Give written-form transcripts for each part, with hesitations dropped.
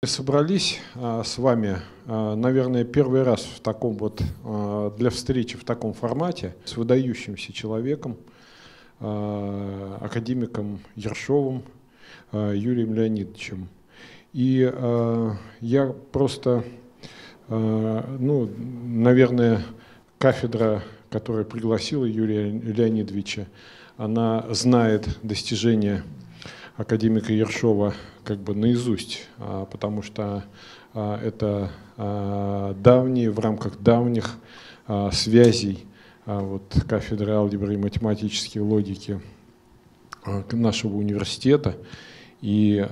Собрались с вами, наверное, первый раз в таком для встречи в таком формате с выдающимся человеком, академиком Ершовым Юрием Леонидовичем. И я просто, наверное, кафедра, которая пригласила Юрия Леонидовича, она знает достижения академика Ершова как бы наизусть, потому что это в рамках давних связей кафедры алгебры и математической логики нашего университета и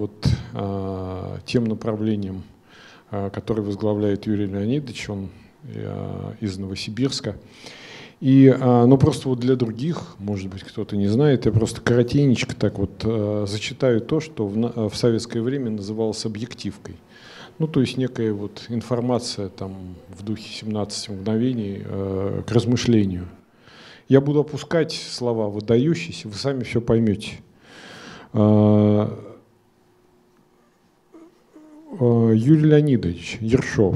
тем направлением, которое возглавляет Юрий Леонидович, он из Новосибирска. И, просто для других, может быть, кто-то не знает, я просто коротенечко зачитаю то, что в советское время называлось объективкой. То есть некая информация в духе 17 мгновений к размышлению. Я буду опускать слова выдающиеся, вы сами все поймете. Юрий Леонидович Ершов,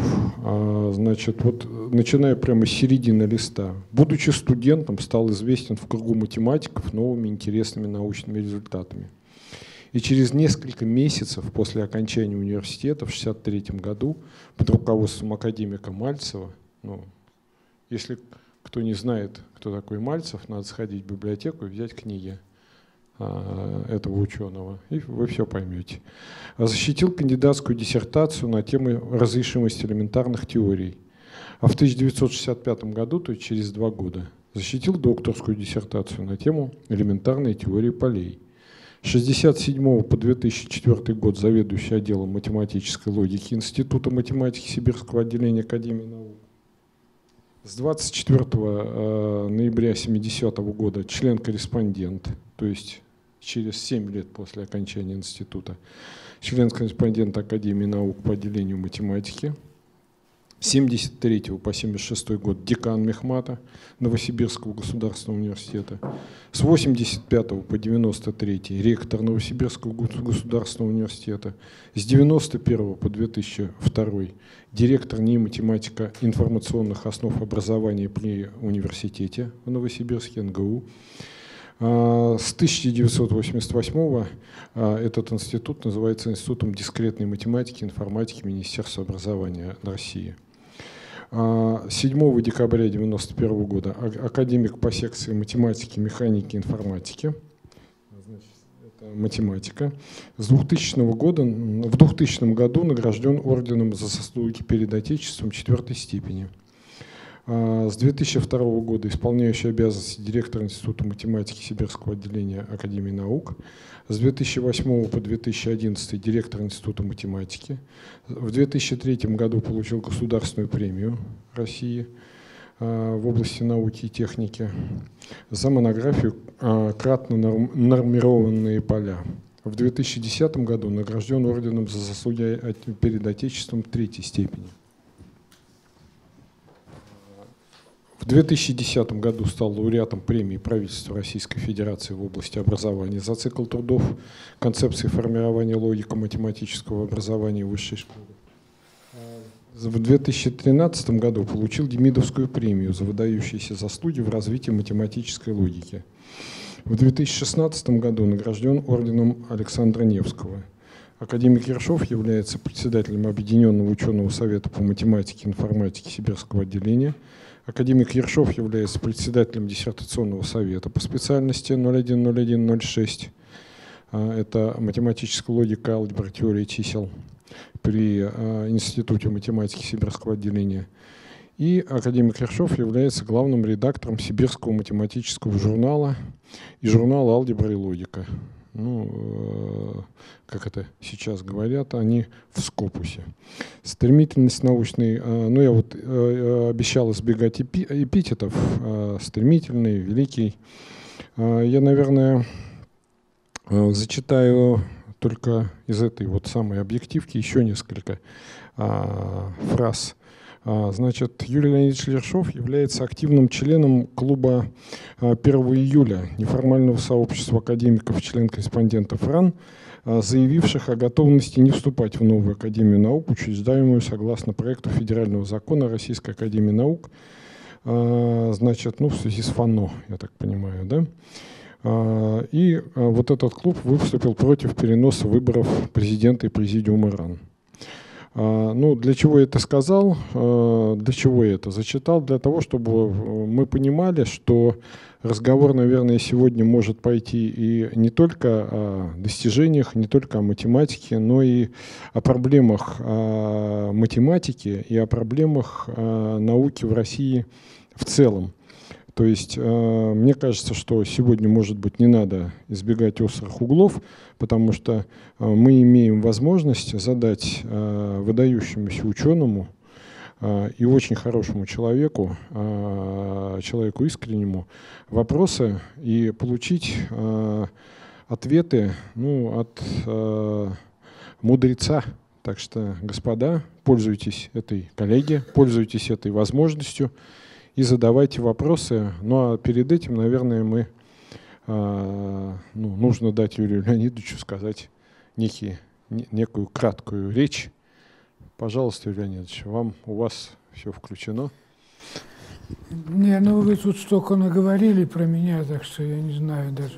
начиная прямо с середины листа. Будучи студентом, стал известен в кругу математиков новыми интересными научными результатами. И через несколько месяцев после окончания университета в 1963 году под руководством академика Мальцева, если кто не знает, кто такой Мальцев, надо сходить в библиотеку и взять книги этого ученого, и вы все поймете. Защитил кандидатскую диссертацию на тему разрешимости элементарных теорий. А в 1965 году, то есть через 2 года, защитил докторскую диссертацию на тему элементарной теории полей. С 1967 по 2004 год заведующий отделом математической логики Института математики Сибирского отделения Академии наук. С 24 ноября 1970 года член-корреспондент, то есть через 7 лет после окончания института, член-корреспондент Академии наук по отделению математики. С 1973 по 1976 год декан Мехмата Новосибирского государственного университета. С 1985 по 1993 ректор Новосибирского государственного университета. С 1991 по 2002 директор НИИ математика информационных основ образования при университете в Новосибирске, НГУ. С 1988 этот институт называется Институтом дискретной математики и информатики Министерства образования России. 7 декабря 1991 года академик по секции математики, механики и информатики. Это математика. В 2000 году награжден орденом за заслуги перед Отечеством 4-й степени. С 2002 года исполняющий обязанности директора Института математики Сибирского отделения Академии наук. С 2008 по 2011 директор Института математики. В 2003 году получил государственную премию России в области науки и техники за монографию «Кратно нормированные поля». В 2010 году награжден орденом за заслуги перед Отечеством 3-й степени. В 2010 году стал лауреатом премии правительства Российской Федерации в области образования за цикл трудов «Концепции формирования логико-математического образования в высшей школе». В 2013 году получил Демидовскую премию за выдающиеся заслуги в развитии математической логики. В 2016 году награжден орденом Александра Невского. Академик Ершов является председателем Объединенного ученого совета по математике и информатике Сибирского отделения. Академик Ершов является председателем диссертационного совета по специальности 010106. Это математическая логика, алгебра, теория чисел при Институте математики Сибирского отделения. И академик Ершов является главным редактором Сибирского математического журнала и журнала «Алгебра и логика». Как это сейчас говорят, они в Скопусе. Стремительность научной, я обещал избегать эпитетов, стремительный, великий. Я, наверное, зачитаю только из этой самой объективки еще несколько фраз Значит, Юрий Леонидович Лершов является активным членом клуба 1 июля, неформального сообщества академиков, член-корреспондентов РАН, заявивших о готовности не вступать в новую Академию наук, учреждаемую согласно проекту федерального закона Российской Академии Наук, значит, в связи с ФАНО, я так понимаю, да? И вот этот клуб выступил против переноса выборов президента и президиума РАН. Для чего я это сказал, для чего я это зачитал? Для того, чтобы мы понимали, что разговор, наверное, сегодня может пойти и не только о достижениях, не только о математике, но и о проблемах математики и о проблемах науки в России в целом. То есть мне кажется, что сегодня, может быть, не надо избегать острых углов, потому что мы имеем возможность задать выдающемуся ученому и очень хорошему человеку, человеку искреннему, вопросы и получить ответы от мудреца. Так что, господа, пользуйтесь этой коллегией, пользуйтесь этой возможностью и задавайте вопросы. Ну а перед этим, наверное, нужно дать Юрию Леонидовичу сказать некую краткую речь. Пожалуйста, Юрий Леонидович, у вас все включено. Не, вы тут столько наговорили про меня, так что я не знаю даже.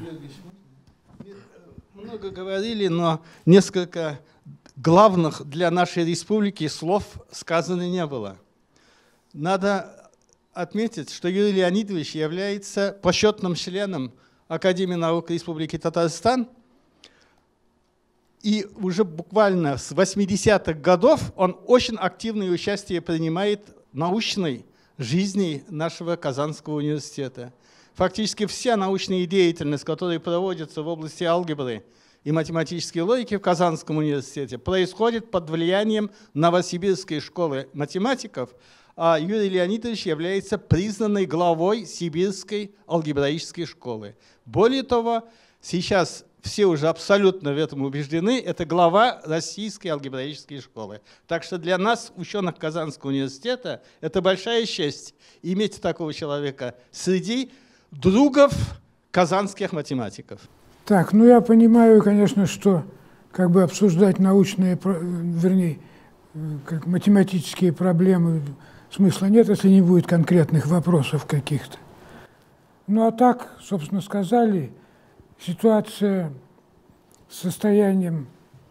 Много говорили, но несколько главных для нашей республики слов сказано не было. Надо отметить, что Юрий Леонидович является почетным членом Академии наук Республики Татарстан. И уже буквально с 80-х годов он очень активное участие принимает в научной жизни нашего Казанского университета. Фактически вся научная деятельность, которая проводится в области алгебры и математической логики в Казанском университете, происходит под влиянием Новосибирской школы математиков, а Юрий Леонидович является признанной главой Сибирской алгебраической школы. Более того, сейчас все уже абсолютно в этом убеждены, это глава Российской алгебраической школы. Так что для нас, ученых Казанского университета, это большая честь иметь такого человека среди другов казанских математиков. Так, я понимаю, конечно, что обсуждать научные, математические проблемы смысла нет, если не будет конкретных вопросов каких-то. А так, собственно, сказали, ситуация с состоянием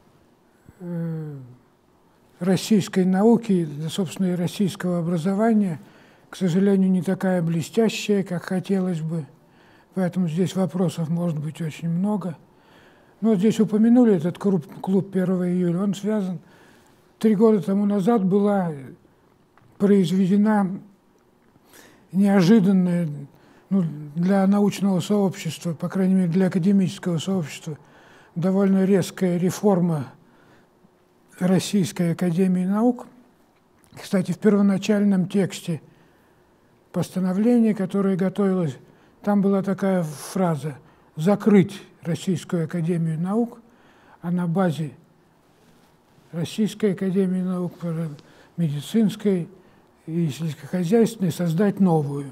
российской науки, собственно, и российского образования, к сожалению, не такая блестящая, как хотелось бы. Поэтому здесь вопросов может быть очень много. Но здесь упомянули этот клуб 1 июля. Он связан. 3 года тому назад была произведена неожиданная для научного сообщества, по крайней мере для академического сообщества, довольно резкая реформа Российской Академии Наук. Кстати, в первоначальном тексте постановления, которое готовилось, там была такая фраза «закрыть Российскую Академию Наук», а на базе Российской Академии Наук, медицинской и сельскохозяйственной создать новую.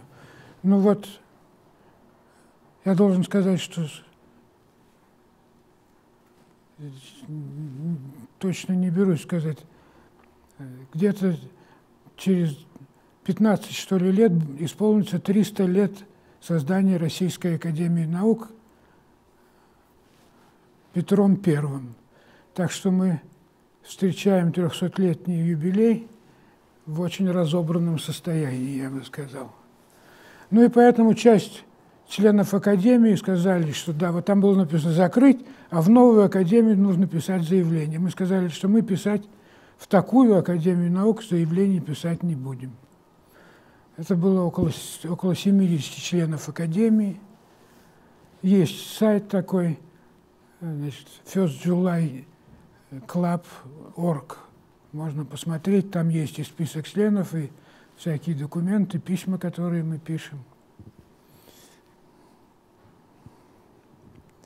Я должен сказать, что точно не берусь сказать, где-то через 15, что ли, лет исполнится 300 лет создания Российской Академии Наук Петром I. Так что мы встречаем 300-летний юбилей в очень разобранном состоянии, я бы сказал. И поэтому часть членов Академии сказали, что да, там было написано «закрыть», а в новую Академию нужно писать заявление. Мы сказали, что мы писать в такую Академию наук заявление писать не будем. Это было около 70 членов Академии. Есть сайт такой, firstjulyclub.org. Можно посмотреть, там есть и список членов, и всякие документы, письма, которые мы пишем.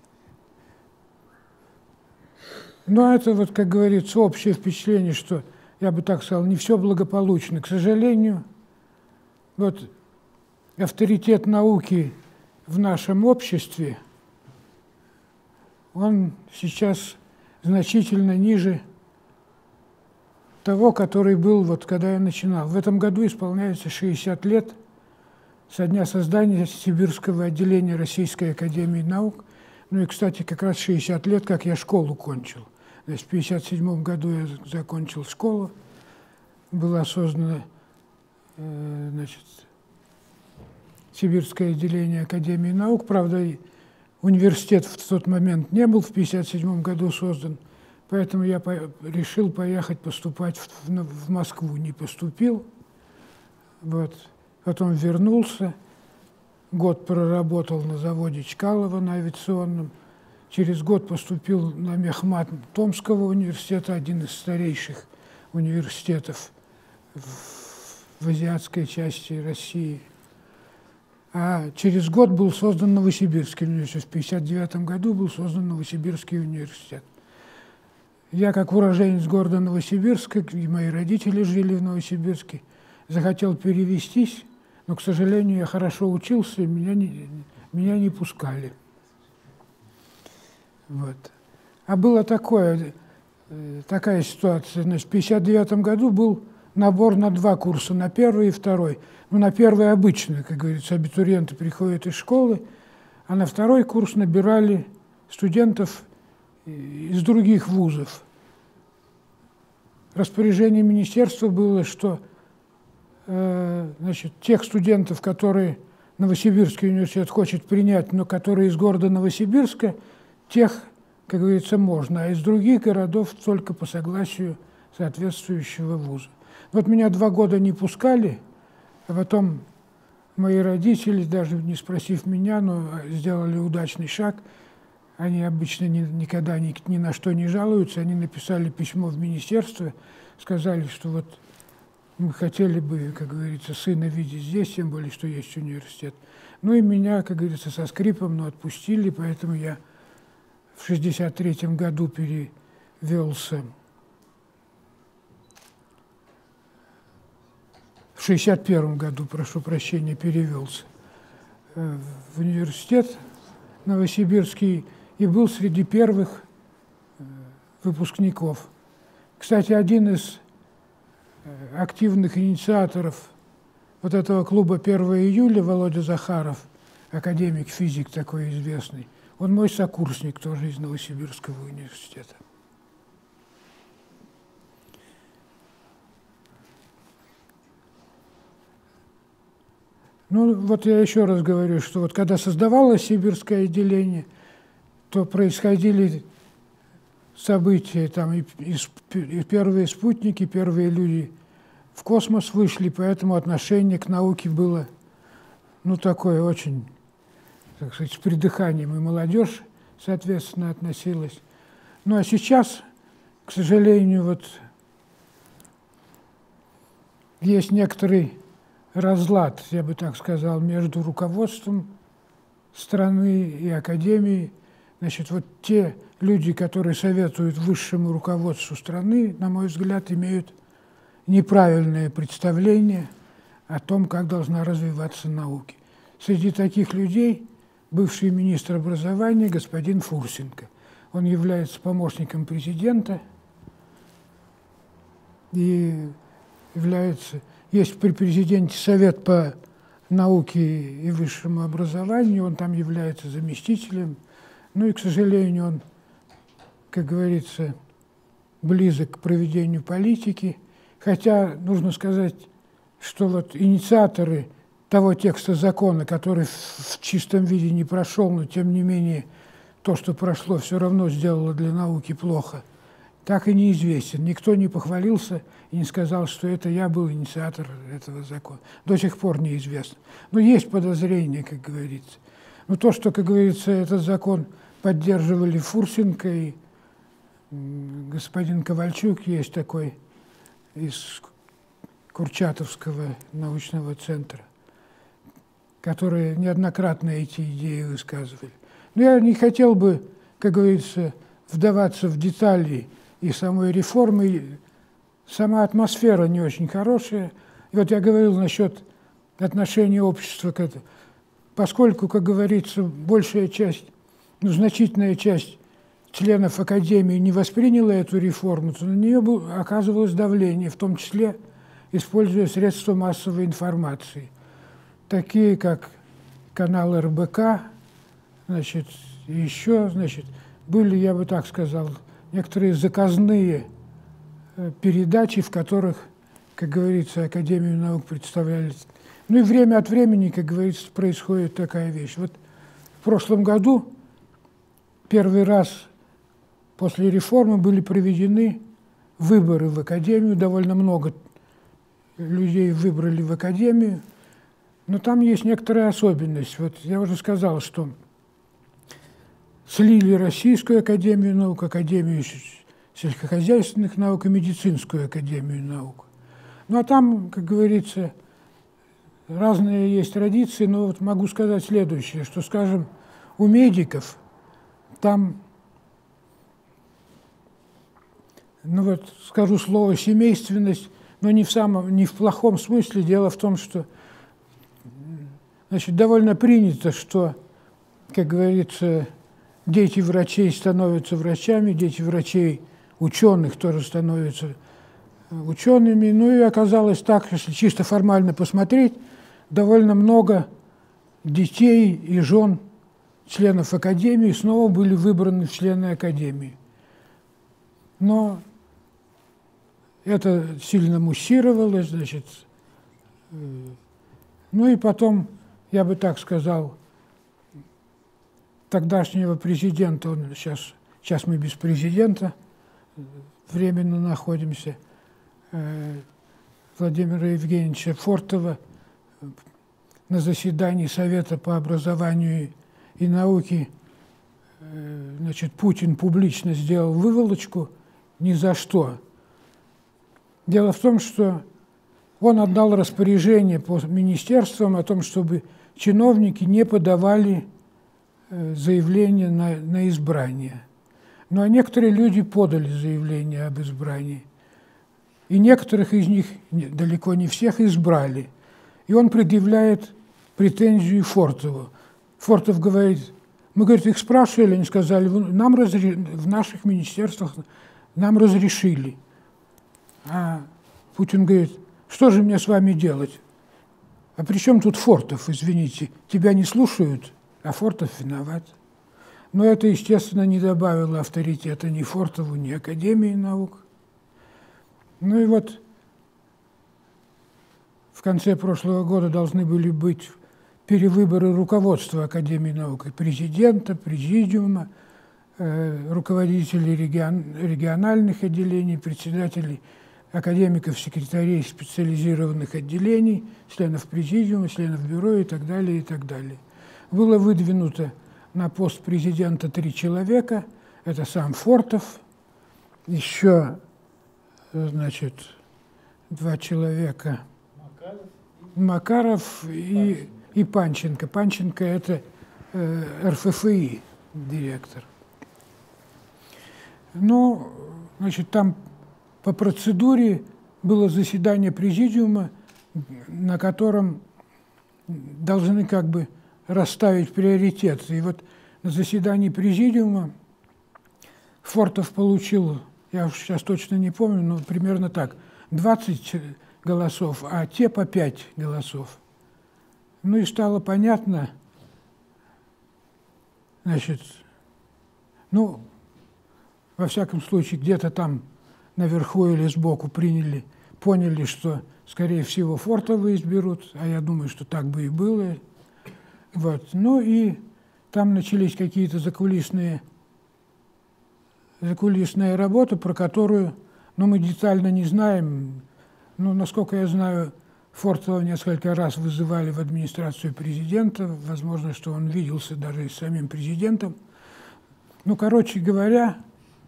Это, как говорится, общее впечатление, что я бы так сказал, не все благополучно. К сожалению, вот авторитет науки в нашем обществе, он сейчас значительно ниже того, который был, вот когда я начинал. В этом году исполняется 60 лет со дня создания Сибирского отделения Российской академии наук. Ну и, кстати, как раз 60 лет, как я школу кончил. То есть в 1957 году я закончил школу, была создана, значит, Сибирское отделение Академии наук. Правда, университет в тот момент не был в 1957 году создан, поэтому я решил поехать поступать в Москву. Не поступил, вот. Потом вернулся, год проработал на заводе Чкалова на авиационном. Через год поступил на мехмат Томского университета, один из старейших университетов в азиатской части России. А через год был создан Новосибирский университет. В 1959 году был создан Новосибирский университет. Я, как уроженец города Новосибирска, и мои родители жили в Новосибирске, захотел перевестись, но, к сожалению, я хорошо учился, и меня не пускали. Вот. А была такая ситуация. Значит, в 1959 году был набор на 2 курса, на первый и второй. Ну, на первый обычно, как говорится, абитуриенты приходят из школы, а на второй курс набирали студентов из других вузов. Распоряжение министерства было, что значит, тех студентов, которые Новосибирский университет хочет принять, но которые из города Новосибирска, тех, как говорится, можно, а из других городов только по согласию соответствующего вуза. Вот меня 2 года не пускали, а потом мои родители, даже не спросив меня, но сделали удачный шаг. Они обычно никогда ни на что не жалуются. Они написали письмо в министерство, сказали, что вот мы хотели бы, как говорится, сына видеть здесь, тем более, что есть университет. Ну и меня, как говорится, со скрипом, но отпустили, поэтому я в 1963 году перевелся. В 1961 году, прошу прощения, перевелся в университет Новосибирский и был среди первых выпускников. Кстати, один из активных инициаторов вот этого клуба «1 июля» Володя Захаров, академик, физик такой известный, он мой сокурсник тоже из Новосибирского университета. Ну, вот я еще раз говорю, что вот когда создавалось Сибирское отделение, то происходили события, там и первые спутники, первые люди в космос вышли, поэтому отношение к науке было, ну, такое очень, так сказать, с придыханием, и молодежь, соответственно, относилась. Ну, а сейчас, к сожалению, вот есть некоторый разлад, я бы так сказал, между руководством страны и академией. Значит, вот те люди, которые советуют высшему руководству страны, на мой взгляд, имеют неправильное представление о том, как должна развиваться наука. Среди таких людей бывший министр образования господин Фурсенко. Он является помощником президента и есть при президенте совет по науке и высшему образованию, он там является заместителем. Ну и, к сожалению, он, как говорится, близок к проведению политики. Хотя нужно сказать, что вот инициаторы того текста закона, который в чистом виде не прошел, но тем не менее то, что прошло, все равно сделало для науки плохо, так и неизвестен. Никто не похвалился и не сказал, что это я был инициатор этого закона. До сих пор неизвестно. Но есть подозрения, как говорится. Но то, что, как говорится, этот закон поддерживали Фурсенко и господин Ковальчук, есть такой из Курчатовского научного центра, которые неоднократно эти идеи высказывали. Но я не хотел бы, как говорится, вдаваться в детали и самой реформы сама атмосфера не очень хорошая. И вот я говорил насчет отношения общества к этому. Поскольку, как говорится, большая часть, значительная часть членов Академии не восприняла эту реформу, то на нее оказывалось давление, в том числе используя средства массовой информации, такие как канал РБК, значит, и еще, значит, были, я бы так сказал, некоторые заказные передачи, в которых, как говорится, Академию наук представляли. Ну и время от времени, как говорится, происходит такая вещь. Вот в прошлом году первый раз после реформы были проведены выборы в Академию, довольно много людей выбрали в Академию, но там есть некоторая особенность. Вот я уже сказал, что слили Российскую Академию наук, Академию сельскохозяйственных наук и Медицинскую Академию наук. Ну а там, как говорится, разные есть традиции, но вот могу сказать следующее, что, скажем, у медиков там, ну вот скажу слово семейственность, но не в плохом смысле. Дело в том, что, значит, довольно принято, что, как говорится, дети врачей становятся врачами, дети врачей ученых тоже становятся учеными. Ну и оказалось так, если чисто формально посмотреть, довольно много детей и жен членов Академии снова были выбраны в члены Академии. Но это сильно муссировалось, значит. Ну и потом, я бы так сказал, тогдашнего президента, он сейчас мы без президента временно находимся, Владимира Евгеньевича Фортова, на заседании Совета по образованию и науке, значит, Путин публично сделал выволочку ни за что. Дело в том, что он отдал распоряжение по министерствам о том, чтобы чиновники не подавали заявление на избрание. Ну а некоторые люди подали заявление об избрании. И некоторых из них, далеко не всех, избрали. И он предъявляет претензию Фортову. Фортов говорит, мы, говорит, их спрашивали, они сказали, нам в наших министерствах нам разрешили. А Путин говорит, что же мне с вами делать? А при чем тут Фортов, извините? Тебя не слушают, а Фортов виноват. Но это, естественно, не добавило авторитета ни Фортову, ни Академии наук. Ну и вот в конце прошлого года должны были быть перевыборы руководства Академии наук, и президента, президиума, руководителей региональных отделений, председателей академиков, секретарей специализированных отделений, членов президиума, членов бюро и так далее, и так далее. Было выдвинуто на пост президента 3 человека. Это сам Фортов, еще, значит, 2 человека. Макаров и Панченко. Панченко – это РФФИ директор. Ну, значит, там по процедуре было заседание президиума, на котором должны как бы расставить приоритеты. И вот на заседании президиума Фортов получил, я уж сейчас точно не помню, но примерно так, 20 голосов, а те по 5 голосов. Ну и стало понятно, значит, ну, во всяком случае, где-то там наверху или сбоку поняли, что, скорее всего, Фортова изберут, а я думаю, что так бы и было. Вот. Ну и там начались какие-то закулисная работа, про которую, ну, мы детально не знаем. Ну, насколько я знаю, Фортова несколько раз вызывали в администрацию президента. Возможно, что он виделся даже и с самим президентом. Ну, короче говоря,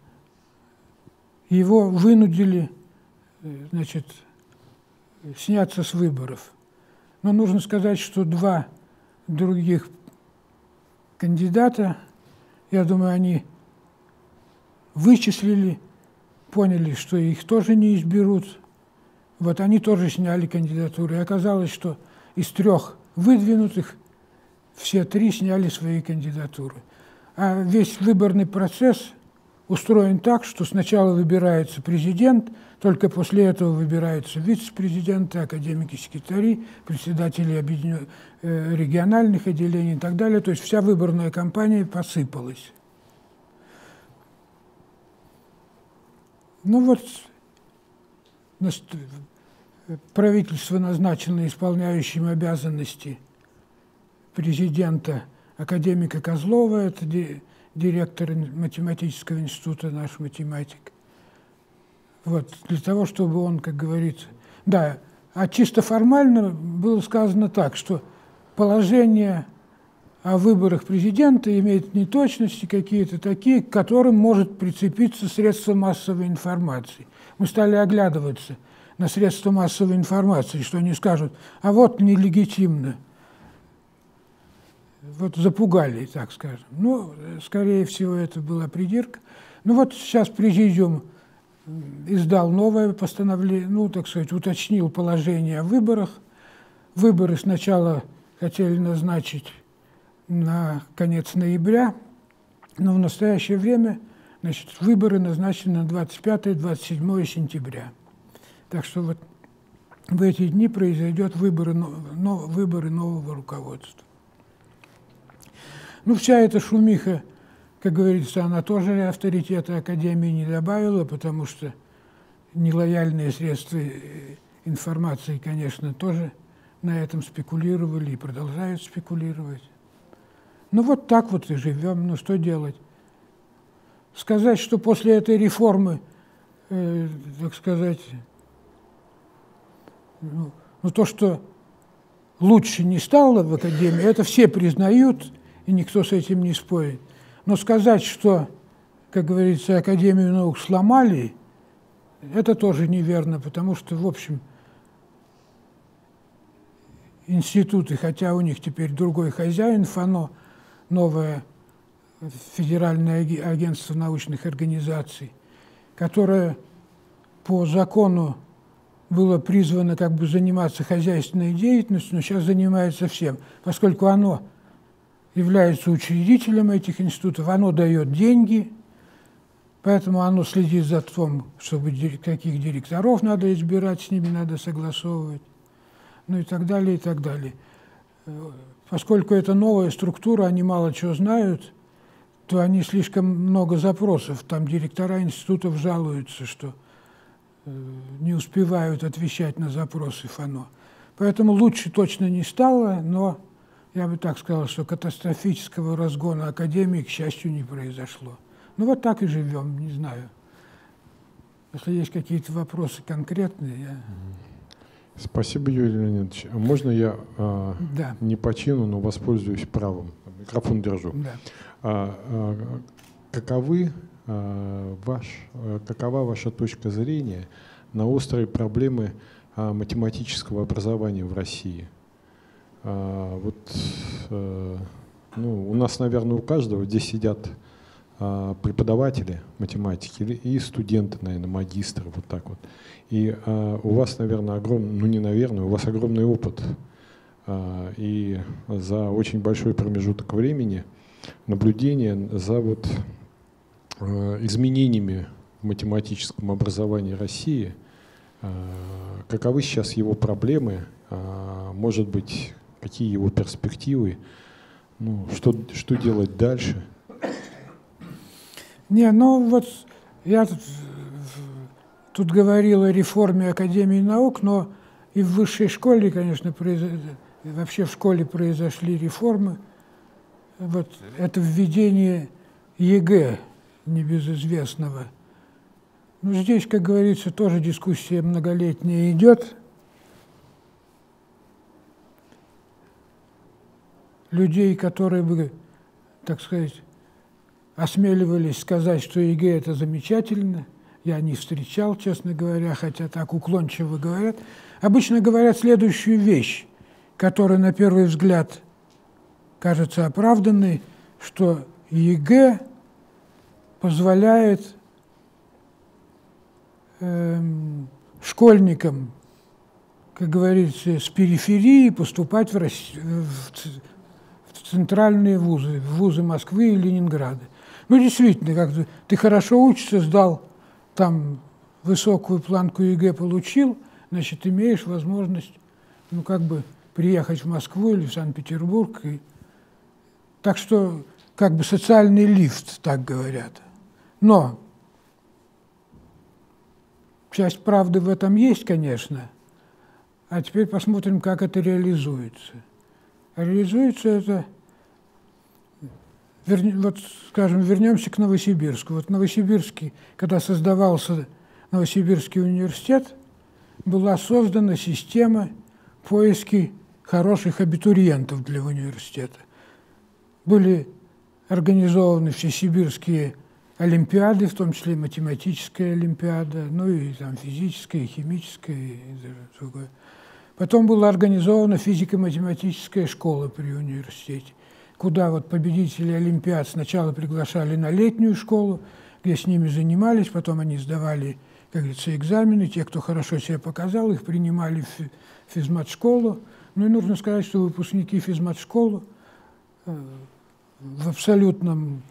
его вынудили, значит, сняться с выборов. Но нужно сказать, что 2 других кандидата, я думаю, они вычислили поняли, что их тоже не изберут. Вот они тоже сняли кандидатуры. И оказалось, что из 3 выдвинутых все 3 сняли свои кандидатуры. А весь выборный процесс устроен так, что сначала выбирается президент, только после этого выбираются вице-президенты, академики-секретари, председатели региональных отделений и так далее. То есть вся выборная кампания посыпалась. Ну вот, правительство назначено исполняющим обязанности президента академика Козлова, это директор математического института, наш математик. Вот, для того, чтобы он, как говорится... Да, а чисто формально было сказано так, что положение о выборах президента имеет неточности какие-то такие, к которым может прицепиться средства массовой информации. Мы стали оглядываться на средства массовой информации, что они скажут, а вот нелегитимно. Вот запугали, так скажем. Ну, скорее всего, это была придирка. Ну вот сейчас президиум издал новое постановление, ну, так сказать, уточнил положение о выборах. Выборы сначала хотели назначить на конец ноября, но в настоящее время, значит, выборы назначены на 25-27 сентября. Так что вот в эти дни произойдет выборы нового руководства. Ну, вся эта шумиха, как говорится, она тоже авторитета Академии не добавила, потому что нелояльные средства информации, конечно, тоже на этом спекулировали и продолжают спекулировать. Ну, вот так вот и живем. Ну, что делать? Сказать, что после этой реформы, так сказать, ну, то, что лучше не стало в Академии, это все признают, и никто с этим не спорит. Но сказать, что, как говорится, Академию наук сломали, это тоже неверно, потому что, в общем, институты, хотя у них теперь другой хозяин, ФАНО, новое Федеральное агентство научных организаций, которое по закону было призвано как бы заниматься хозяйственной деятельностью, но сейчас занимается всем, поскольку оно является учредителем этих институтов, оно дает деньги, поэтому оно следит за тем, чтобы каких директоров надо избирать, с ними надо согласовывать, ну и так далее, и так далее. Поскольку это новая структура, они мало чего знают, то они слишком много запросов. Там директора институтов жалуются, что не успевают отвечать на запросы ФАНО. Поэтому лучше точно не стало, но я бы так сказал, что катастрофического разгона Академии, к счастью, не произошло. Ну вот так и живем, не знаю. Если есть какие-то вопросы конкретные, я... Спасибо, Юрий Леонидович. А можно я да. не по чину, но воспользуюсь правом? Микрофон держу. Да. Какова ваша точка зрения на острые проблемы математического образования в России? У нас, наверное, у каждого здесь сидят преподаватели математики и студенты, наверное, магистры, вот так вот. И у вас, наверное, у вас огромный опыт. И за очень большой промежуток времени наблюдение за вот изменениями в математическом образовании России, каковы сейчас его проблемы, может быть, какие его перспективы, ну, что делать дальше? Не, ну вот я тут говорил о реформе Академии наук, но и в высшей школе, конечно, вообще в школе произошли реформы. Вот это введение ЕГЭ небезызвестного. Ну, здесь, как говорится, тоже дискуссия многолетняя идет. Людей, которые бы, так сказать, осмеливались сказать, что ЕГЭ – это замечательно, я не встречал, честно говоря, хотя так уклончиво говорят. Обычно говорят следующую вещь, которая на первый взгляд кажется оправданной, что ЕГЭ позволяет школьникам, как говорится, с периферии поступать в центральные вузы, в вузы Москвы и Ленинграда. Ну, действительно, как ты хорошо учишься, сдал там высокую планку ЕГЭ, получил, значит, имеешь возможность, ну, как бы приехать в Москву или в Санкт-Петербург. Так что, как бы социальный лифт, так говорят. Но часть правды в этом есть, конечно. А теперь посмотрим, как это реализуется. Реализуется это, вот, скажем, вернемся к Новосибирску. Вот в Новосибирске, когда создавался Новосибирский университет, была создана система поиска хороших абитуриентов для университета. Были организованы всесибирские олимпиады, в том числе математическая олимпиада, ну и там физическая, и химическая, и другое. Потом была организована физико-математическая школа при университете, куда вот победители олимпиад сначала приглашали на летнюю школу, где с ними занимались, потом они сдавали, как говорится, экзамены. Те, кто хорошо себя показал, их принимали в физмат-школу. Ну и нужно сказать, что выпускники физмат-школы в абсолютном,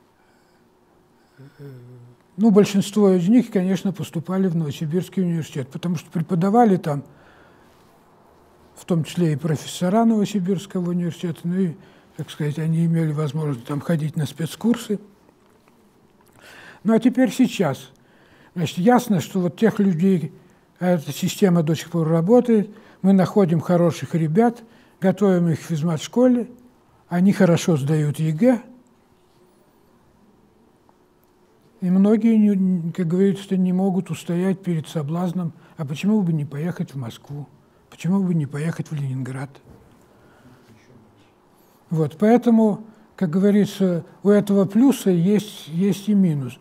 ну, большинство из них, конечно, поступали в Новосибирский университет, потому что преподавали там, в том числе и профессора Новосибирского университета, ну и, так сказать, они имели возможность там ходить на спецкурсы. Ну а теперь сейчас. Значит, ясно, что вот тех людей, а эта система до сих пор работает, мы находим хороших ребят, готовим их в физмат-школе, они хорошо сдают ЕГЭ, и многие, как говорится, не могут устоять перед соблазном, а почему бы не поехать в Москву, почему бы не поехать в Ленинград. Вот, поэтому, как говорится, у этого плюса есть и минус.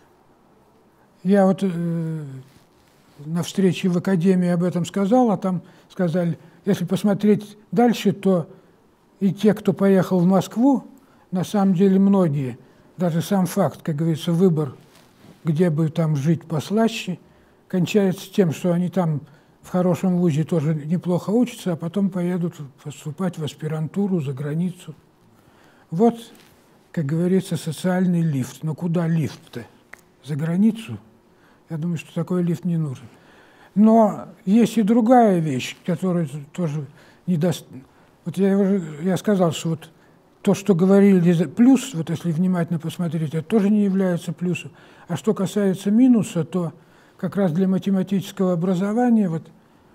Я вот на встрече в Академии об этом сказал, а там сказали, если посмотреть дальше, то и те, кто поехал в Москву, на самом деле многие, даже сам факт, как говорится, выбор, где бы там жить послаще, кончается тем, что они там в хорошем вузе тоже неплохо учатся, а потом поедут поступать в аспирантуру за границу. Вот, как говорится, социальный лифт. Но куда лифт-то? За границу? Я думаю, что такой лифт не нужен. Но есть и другая вещь, которая тоже не даст... Вот я сказал, что вот то, что говорили плюс, вот если внимательно посмотреть, это тоже не является плюсом. А что касается минуса, то как раз для математического образования вот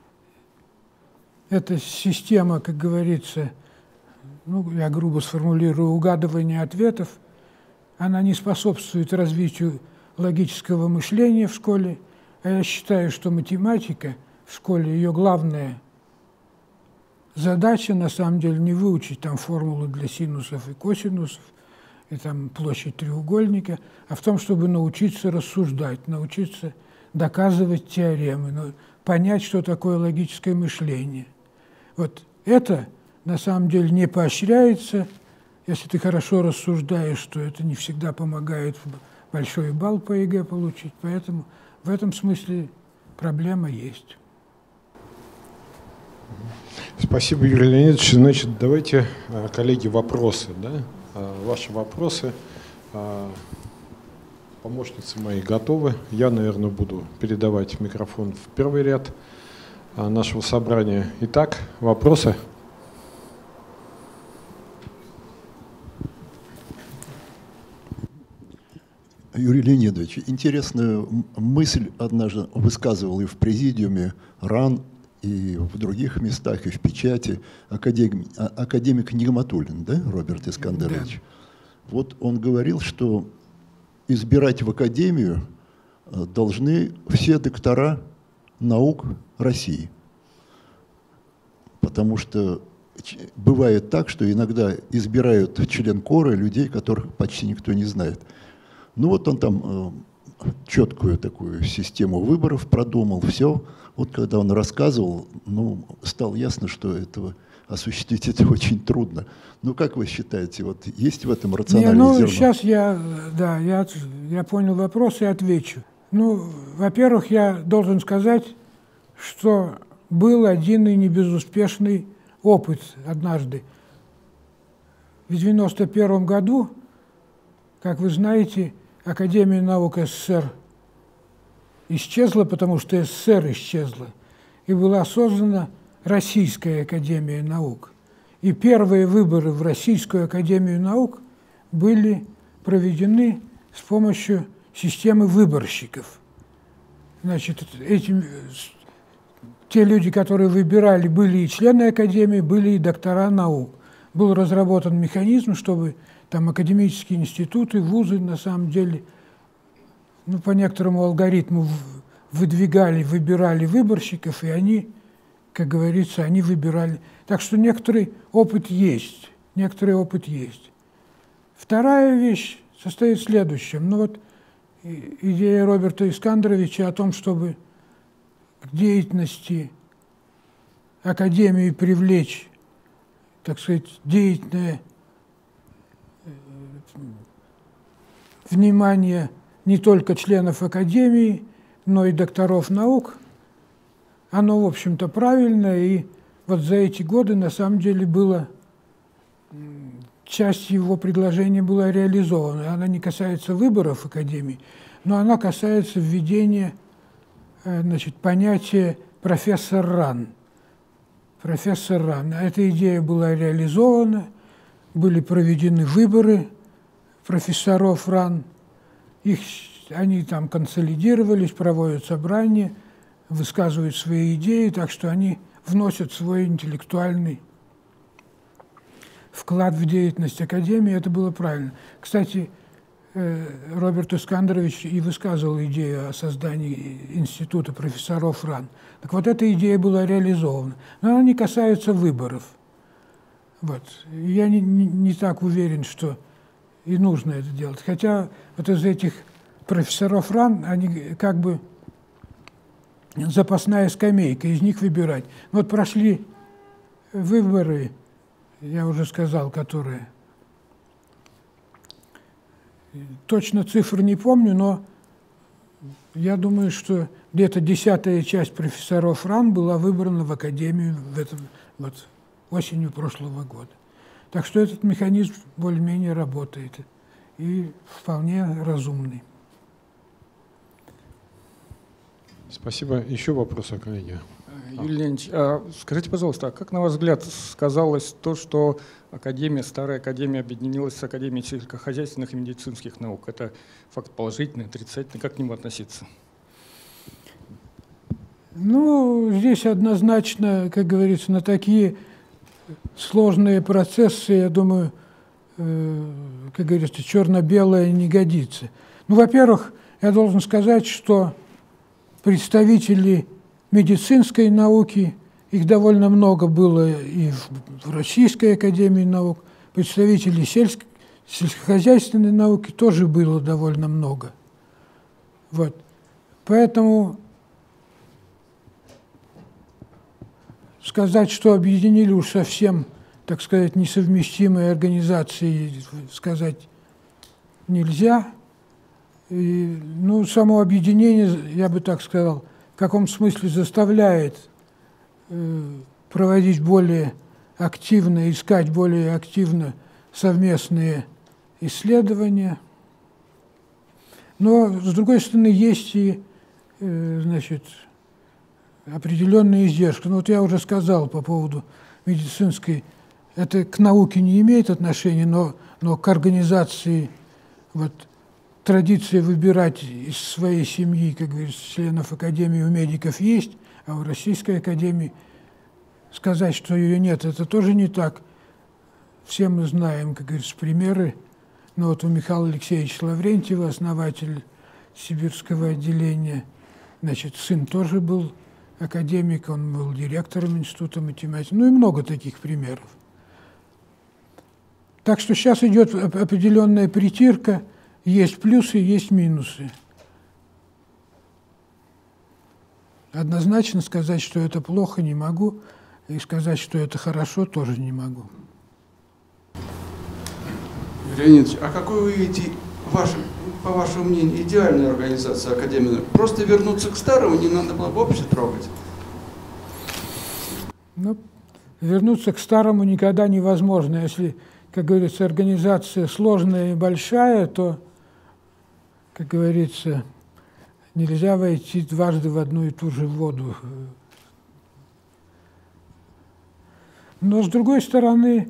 эта система, как говорится, ну, я грубо сформулирую, угадывания ответов, она не способствует развитию логического мышления в школе. А я считаю, что математика в школе, ее главная задача, на самом деле, не выучить там формулы для синусов и косинусов, и там площадь треугольника, а в том, чтобы научиться рассуждать, научиться доказывать теоремы, понять, что такое логическое мышление. Вот это, на самом деле, не поощряется. Если ты хорошо рассуждаешь, то это не всегда помогает большой балл по ЕГЭ получить. Поэтому в этом смысле проблема есть. Спасибо, Юрий Леонидович. Значит, давайте, коллеги, вопросы. Да? Ваши вопросы. Помощницы мои готовы. Я, наверное, буду передавать микрофон в первый ряд нашего собрания. Итак, вопросы? Юрий Леонидович, интересную мысль однажды высказывал и в президиуме РАН, и в других местах, и в печати академик Нигматуллин, да, Роберт Искандерович? Да. Вот он говорил, что избирать в академию должны все доктора наук России. Потому что бывает так, что иногда избирают членкоры людей, которых почти никто не знает. Ну вот он там четкую такую систему выборов продумал, все. Вот когда он рассказывал, ну, стало ясно, что этого осуществить это очень трудно. Ну, как вы считаете, вот есть в этом рациональное зерно? Сейчас я понял вопрос и отвечу. Ну, во-первых, я должен сказать, что был один и не безуспешный опыт однажды. В 1991 году, как вы знаете, Академия наук СССР исчезла, потому что СССР исчезла, и была создана Российская Академия Наук. И первые выборы в Российскую Академию Наук были проведены с помощью системы выборщиков. Значит, те люди, которые выбирали, были и члены Академии, были и доктора наук. Был разработан механизм, чтобы там академические институты, вузы на самом деле, ну, по некоторому алгоритму выбирали выборщиков, и они, как говорится, они выбирали. Так что некоторый опыт есть. Некоторый опыт есть. Вторая вещь состоит в следующем. Ну вот идея Роберта Искандеровича о том, чтобы к деятельности Академии привлечь, так сказать, деятельное внимание не только членов Академии, но и докторов наук, оно, в общем-то, правильно, и вот за эти годы, на самом деле, часть его предложения была реализована. Она не касается выборов Академии, но она касается введения, значит, понятия «профессор РАН». Профессор РАН. Эта идея была реализована, были проведены выборы профессоров РАН, они там консолидировались, проводят собрания, высказывают свои идеи, так что они вносят свой интеллектуальный вклад в деятельность Академии. Это было правильно. Кстати, Роберт Искандерович и высказывал идею о создании института профессоров РАН. Так вот, эта идея была реализована. Но она не касается выборов. Вот. Я не так уверен, что и нужно это делать. Хотя вот из этих профессоров РАН, они как бы запасная скамейка, из них выбирать. Вот прошли выборы, я уже сказал, которые... Точно цифр не помню, но я думаю, что где-то 10-я часть профессоров РАН была выбрана в Академию осенью прошлого года. Так что этот механизм более-менее работает и вполне разумный. Спасибо. Еще вопросы, коллеги? Юрий Леонидович, скажите, пожалуйста, а как, на ваш взгляд, сказалось то, что Академия, старая Академия объединилась с Академией сельскохозяйственных и медицинских наук? Это факт положительный, отрицательный? Как к нему относиться? Ну, здесь однозначно, как говорится, на такие сложные процессы, я думаю, как говорится, черно-белое не годится. Ну, во-первых, я должен сказать, что представители медицинской науки, их довольно много было и в Российской Академии Наук, представителей сельскохозяйственной науки тоже было довольно много. Вот. Поэтому сказать, что объединили уж совсем, так сказать, несовместимые организации, сказать нельзя. И, ну, само объединение, я бы так сказал, в каком смысле заставляет проводить более активно, искать более активно совместные исследования. Но, с другой стороны, есть и, значит, определенные издержки. Ну, вот я уже сказал по поводу медицинской, это к науке не имеет отношения, но к организации, вот, традиция выбирать из своей семьи, как говорится, членов Академии у медиков есть, а у Российской Академии сказать, что ее нет, это тоже не так. Все мы знаем, как говорится, примеры. Но вот у Михаила Алексеевича Лаврентьева, основатель сибирского отделения, значит, сын тоже был академик, он был директором Института математики. Ну и много таких примеров. Так что сейчас идет определенная притирка. Есть плюсы, есть минусы. Однозначно сказать, что это плохо, не могу, и сказать, что это хорошо, тоже не могу. Юрий Леонидович, а какой вы видите ваш по вашему мнению, идеальная организация Академии наук? Просто вернуться к старому, не надо было вообще трогать? Ну, вернуться к старому никогда невозможно. Если, как говорится, организация сложная и большая, то, как говорится, нельзя войти дважды в одну и ту же воду. Но, с другой стороны,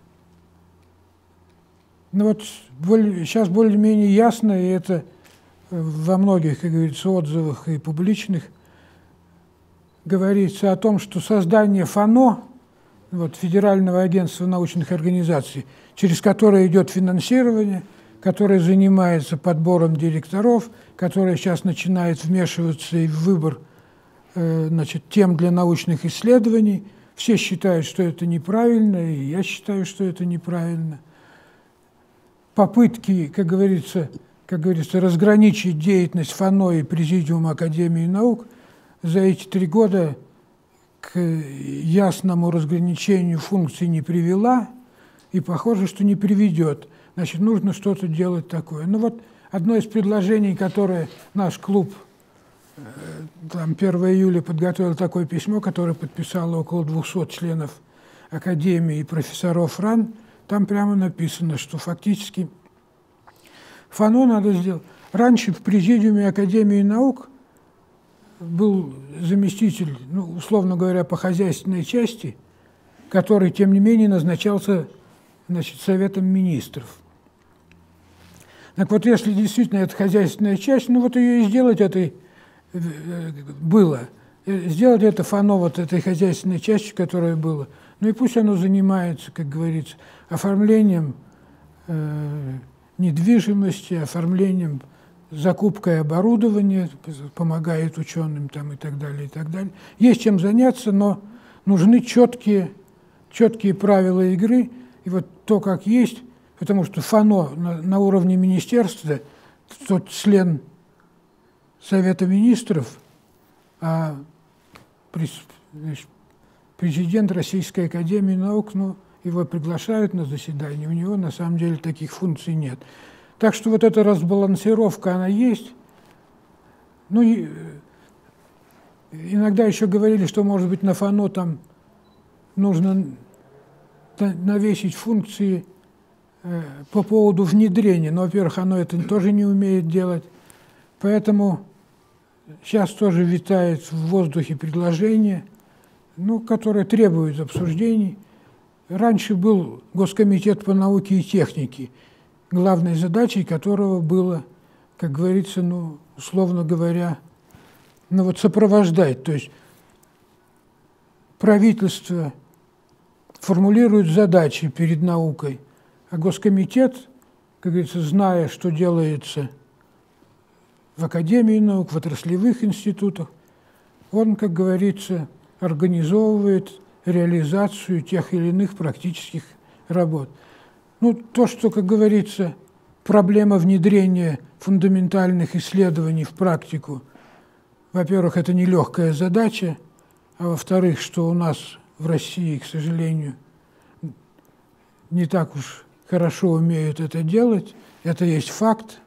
ну вот сейчас более-менее ясно, и это во многих, как говорится, отзывах и публичных, говорится о том, что создание ФАНО, вот, Федерального агентства научных организаций, через которое идет финансирование, которое занимается подбором директоров, которое сейчас начинает вмешиваться и в выбор значит, тем для научных исследований. Все считают, что это неправильно, и я считаю, что это неправильно. Попытки, как говорится, разграничить деятельность ФАНО и Президиума Академии наук за эти 3 года к ясному разграничению функций не привела, и похоже, что не приведет. Значит, нужно что-то делать такое. Ну вот одно из предложений, которое наш клуб там, 1 июля подготовил такое письмо, которое подписало около 200 членов Академии и профессоров РАН, там прямо написано, что фактически ФАНО надо сделать. Раньше в Президиуме Академии наук был заместитель, ну, условно говоря, по хозяйственной части, который, тем не менее, назначался, значит, Советом министров. Так вот, если действительно это хозяйственная часть, ну вот ее и сделать этой было. Сделать это ФАНО вот этой хозяйственной частью, которая была. Ну и пусть оно занимается, как говорится, оформлением недвижимости, оформлением, закупкой оборудования, помогает ученым там, и так далее, и так далее. Есть чем заняться, но нужны четкие правила игры. И вот то, как есть, потому что ФАНО на уровне министерства, тот член Совета министров, а президент Российской академии наук, ну, его приглашают на заседание, у него на самом деле таких функций нет. Так что вот эта разбалансировка, она есть. Ну, и иногда еще говорили, что, может быть, на ФАНО там нужно навесить функции по поводу внедрения. Но, во-первых, оно это тоже не умеет делать. Поэтому сейчас тоже витает в воздухе предложение, ну, которое требует обсуждений. Раньше был Госкомитет по науке и технике, главной задачей которого было, как говорится, ну, условно говоря, ну, вот сопровождать. То есть правительство формулирует задачи перед наукой, а Госкомитет, как говорится, зная, что делается в Академии наук, в отраслевых институтах, он, как говорится, организовывает реализацию тех или иных практических работ. Ну, то, что, как говорится, проблема внедрения фундаментальных исследований в практику, во-первых, это нелегкая задача, а во-вторых, что у нас в России, к сожалению, не так уж хорошо умеют это делать, это есть факт,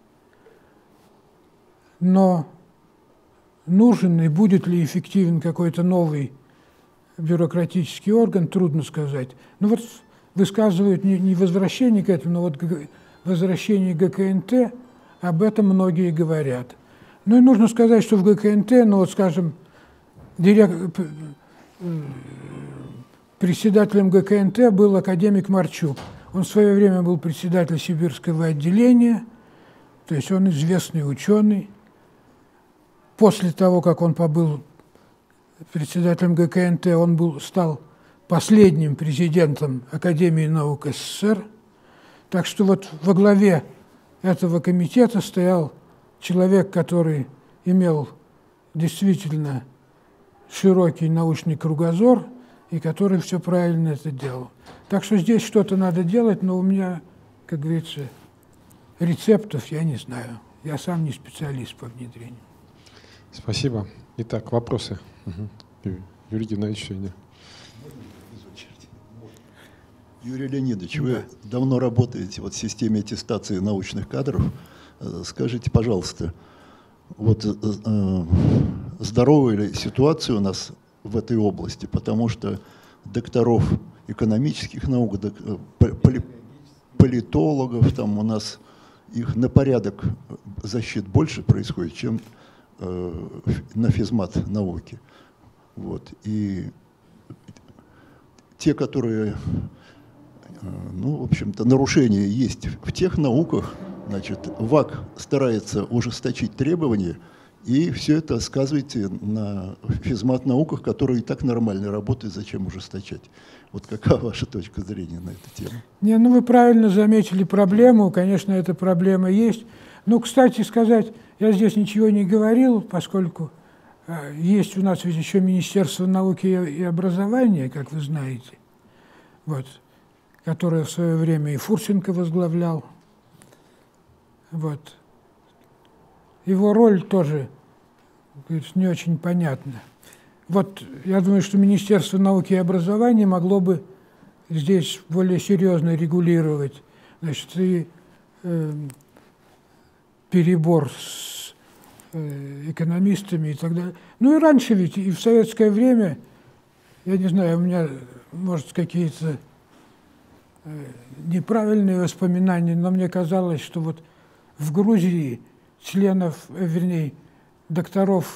но нужен и будет ли эффективен какой-то новый бюрократический орган, трудно сказать. Ну вот высказывают не возвращение к этому, но вот возвращение ГКНТ, об этом многие говорят. Ну и нужно сказать, что в ГКНТ, ну вот скажем, председателем ГКНТ был академик Марчук. Он в свое время был председателем Сибирского отделения, то есть он известный ученый. После того, как он побыл председателем ГКНТ, он стал последним президентом Академии наук СССР. Так что вот во главе этого комитета стоял человек, который имел действительно широкий научный кругозор и который все правильно это делал. Так что здесь что-то надо делать, но у меня, как говорится, рецептов я не знаю. Я сам не специалист по внедрению. Спасибо. Итак, вопросы. Юрий Геннадьевич сегодня. Юрий Леонидович, вы давно работаете вот в системе аттестации научных кадров. Скажите, пожалуйста, вот здоровая ли ситуация у нас в этой области? Потому что докторов экономических наук, политологов, там у нас их на порядок защит больше происходит, чем на физмат науке. Вот. И те, которые, ну, в общем-то, нарушения есть в тех науках, значит, ВАК старается ужесточить требования, и все это сказываете на физмат-науках, которые и так нормально работают, зачем ужесточать? Вот какая ваша точка зрения на эту тему? Не, ну вы правильно заметили проблему, конечно, эта проблема есть. Ну, кстати сказать, я здесь ничего не говорил, поскольку есть у нас ведь еще Министерство науки и образования, как вы знаете, вот, которое в свое время и Фурсенко возглавлял. Вот. Его роль тоже, говорится, не очень понятна. Вот я думаю, что Министерство науки и образования могло бы здесь более серьезно регулировать, значит, и перебор с экономистами и так далее. Ну и раньше ведь, и в советское время, я не знаю, у меня, может, какие-то неправильные воспоминания, но мне казалось, что вот в Грузии членов, вернее, докторов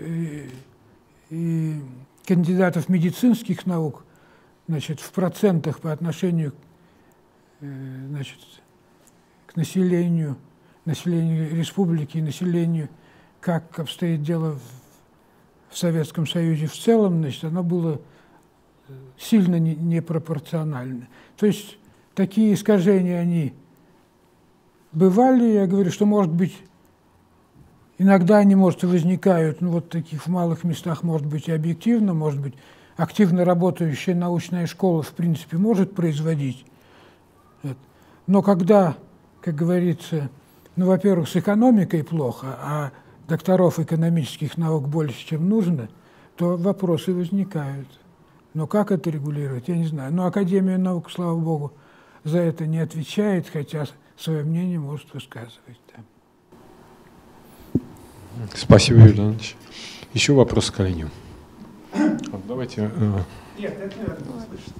и кандидатов медицинских наук, значит, в процентах по отношению, значит, к населению республики и населению, как обстоит дело в Советском Союзе в целом, значит, оно было сильно непропорционально. То есть такие искажения, они бывали. Я говорю, что, может быть, иногда они, может, и возникают, ну, вот таких в малых местах, может быть, и объективно, может быть, активно работающая научная школа, в принципе, может производить. Но когда, как говорится, ну, во-первых, с экономикой плохо, а докторов экономических наук больше, чем нужно, то вопросы возникают. Но как это регулировать, я не знаю. Но Академия наук, слава богу, за это не отвечает, хотя свое мнение может высказывать. Да. Спасибо, Юрий Иванович. Еще вопрос к коллеге. Вот давайте. Нет, это не надо было слышать.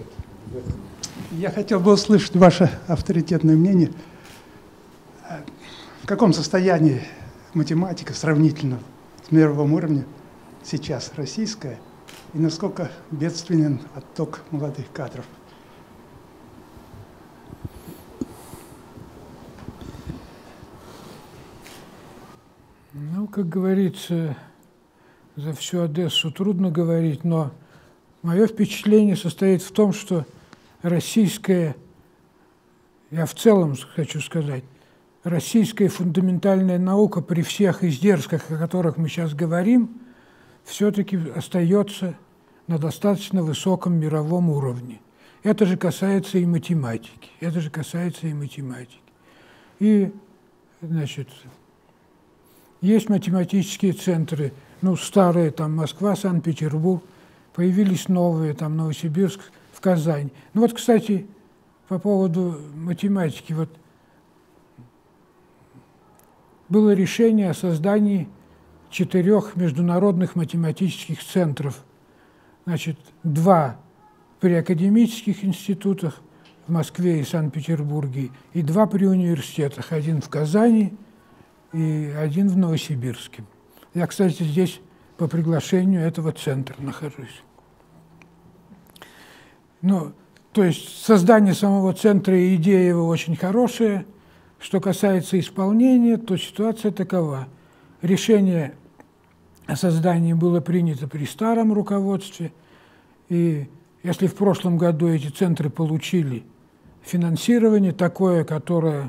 Я хотел бы услышать ваше авторитетное мнение. В каком состоянии математика сравнительно с мировым уровнем сейчас российская, и насколько бедственен отток молодых кадров? Ну, как говорится, за всю Одессу трудно говорить, но мое впечатление состоит в том, что российская, я в целом хочу сказать, российская фундаментальная наука при всех издержках, о которых мы сейчас говорим, все-таки остается на достаточно высоком мировом уровне. Это же касается и математики. Это же касается и математики. И, значит, есть математические центры, ну, старые, там, Москва, Санкт-Петербург, появились новые, там, Новосибирск, в Казань. Ну, вот, кстати, по поводу математики, вот, было решение о создании 4 международных математических центров. Значит, 2 при академических институтах в Москве и Санкт-Петербурге, и 2 при университетах. 1 в Казани и 1 в Новосибирске. Я, кстати, здесь по приглашению этого центра нахожусь. Ну, то есть создание самого центра и идея его очень хорошая. Что касается исполнения, то ситуация такова. Решение о создании было принято при старом руководстве, и если в прошлом году эти центры получили финансирование такое, которое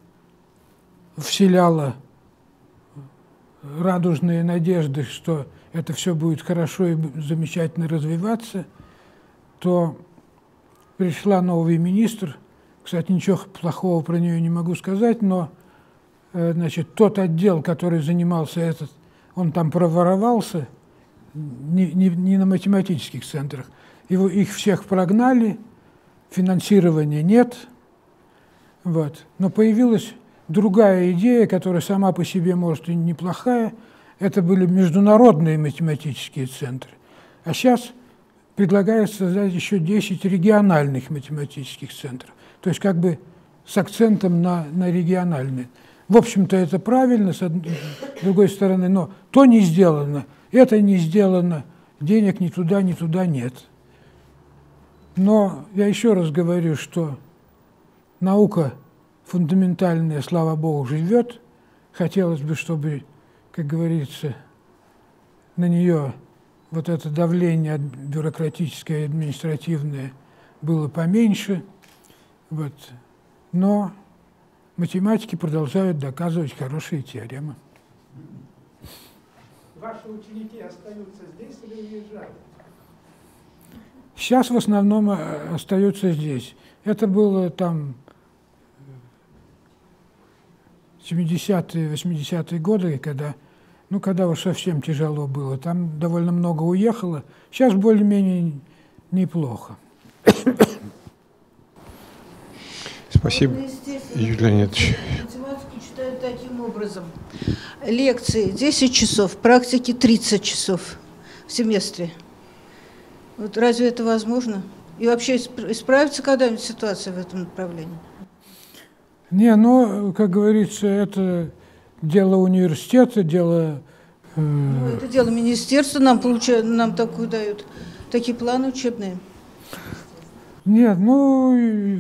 вселяло радужные надежды, что это все будет хорошо и замечательно развиваться, то пришла новый министр. Кстати, ничего плохого про нее не могу сказать, но, значит, тот отдел, который занимался он там проворовался, не на математических центрах. Их всех прогнали, финансирования нет. Вот. Но появилась другая идея, которая сама по себе, может, и неплохая. Это были международные математические центры. А сейчас предлагается создать еще 10 региональных математических центров. То есть как бы с акцентом на региональные. В общем-то, это правильно, с другой стороны, но то не сделано, это не сделано, денег ни туда нет. Но я еще раз говорю, что наука фундаментальная, слава Богу, живет. Хотелось бы, чтобы, как говорится, на нее вот это давление бюрократическое и административное было поменьше. Вот. Но математики продолжают доказывать хорошие теоремы. Ваши ученики остаются здесь или уезжают? Сейчас в основном остаются здесь. Это было там 70-е, 80-е годы, когда уж совсем тяжело было. Там довольно много уехало. Сейчас более-менее неплохо. Спасибо, Юрий Леонидович. Математику читают таким образом. Лекции 10 часов, практики 30 часов в семестре. Вот разве это возможно? И вообще исправится когда-нибудь ситуация в этом направлении? Не, ну, как говорится, это дело университета, дело... Ну, это дело министерства, нам такую дают, такие планы учебные. Нет, ну,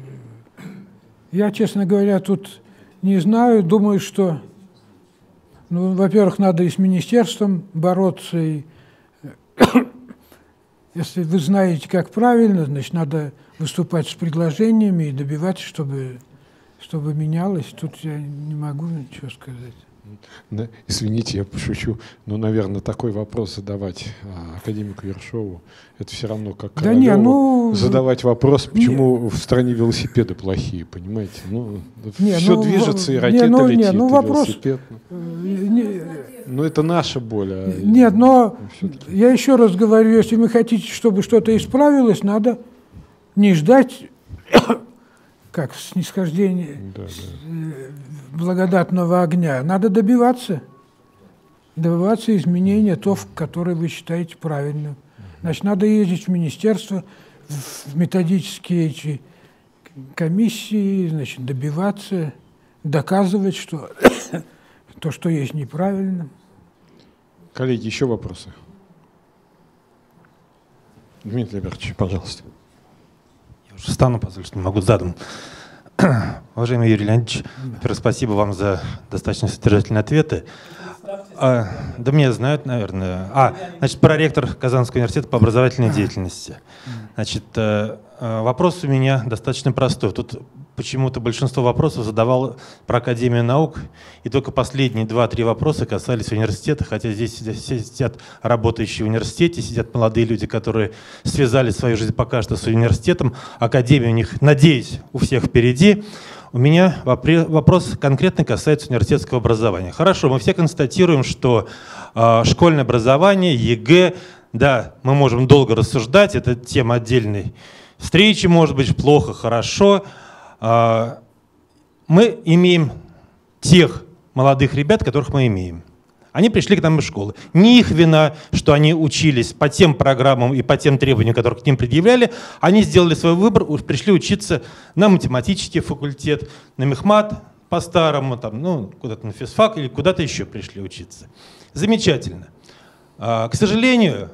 я, честно говоря, тут не знаю, думаю, что, ну, во-первых, надо и с министерством бороться, и если вы знаете, как правильно, значит, надо выступать с предложениями и добиваться, чтобы менялось. Тут я не могу ничего сказать. Да, извините, я пошучу, но, наверное, такой вопрос задавать академику Ершову, это все равно как Королеву задавать вопрос, почему в стране велосипеды плохие, понимаете? Ну, все движется, и ракета летит, и велосипед. Ну, это наша боль. Нет, но я еще раз говорю, если вы хотите, чтобы что-то исправилось, надо не ждать... как снисхождение благодатного огня. Надо добиваться изменения то, которое вы считаете правильным. Значит, надо ездить в министерство, в методические эти комиссии, значит, добиваться, доказывать, что то, что есть, неправильно. Коллеги, еще вопросы? Дмитрий Альбертович, пожалуйста. Встану, позвольте, не могу задом. Уважаемый Юрий Леонидович, во-первых, спасибо вам за достаточно содержательные ответы. Да меня знают, наверное. Значит, проректор Казанского университета по образовательной деятельности. Значит, вопрос у меня достаточно простой. Тут почему-то большинство вопросов задавал про Академию наук, и только последние 2-3 вопроса касались университета, хотя здесь сидят работающие в университете, сидят молодые люди, которые связали свою жизнь пока что с университетом. Академия у них, надеюсь, у всех впереди. У меня вопрос конкретно касается университетского образования. Хорошо, мы все констатируем, что школьное образование, ЕГЭ, да, мы можем долго рассуждать, это тема отдельной встречи, может быть, плохо, хорошо. Мы имеем тех молодых ребят, которых мы имеем. Они пришли к нам из школы. Не их вина, что они учились по тем программам и по тем требованиям, которые к ним предъявляли. Они сделали свой выбор, пришли учиться на математический факультет, на мехмат по-старому, ну, куда-то на физфак или куда-то еще пришли учиться. Замечательно. К сожалению,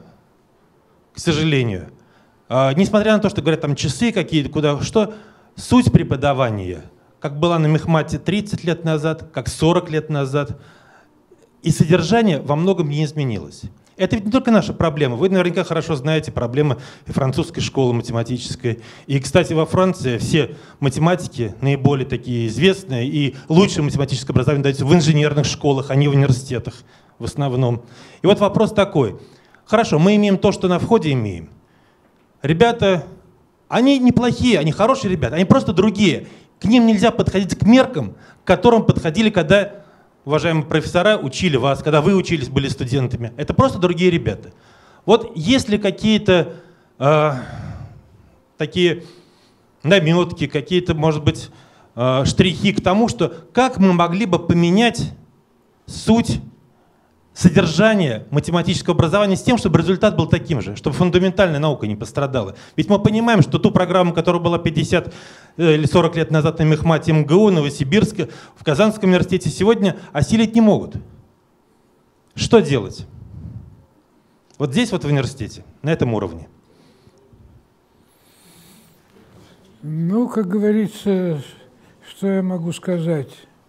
несмотря на то, что говорят там часы какие-то, куда, что... Суть преподавания, как была на мехмате 30 лет назад, как 40 лет назад, и содержание во многом не изменилось. Это ведь не только наша проблема. Вы наверняка хорошо знаете проблемы французской школы математической. И, кстати, во Франции все математики, наиболее такие известные, и лучшее математическое образование дается в инженерных школах, а не в университетах в основном. И вот вопрос такой. Хорошо, мы имеем то, что на входе имеем. Ребята... Они неплохие, они хорошие ребята, они просто другие. К ним нельзя подходить к меркам, к которым подходили, когда, уважаемые профессора, учили вас, когда вы учились, были студентами. Это просто другие ребята. Вот есть ли какие-то такие наметки, какие-то, может быть, штрихи к тому, что как мы могли бы поменять суть содержание математического образования с тем, чтобы результат был таким же, чтобы фундаментальная наука не пострадала. Ведь мы понимаем, что ту программу, которая была 50 или 40 лет назад на Мехмате МГУ, Новосибирске, в Казанском университете сегодня осилить не могут. Что делать? Вот здесь вот в университете, на этом уровне. Ну, как говорится, что я могу сказать?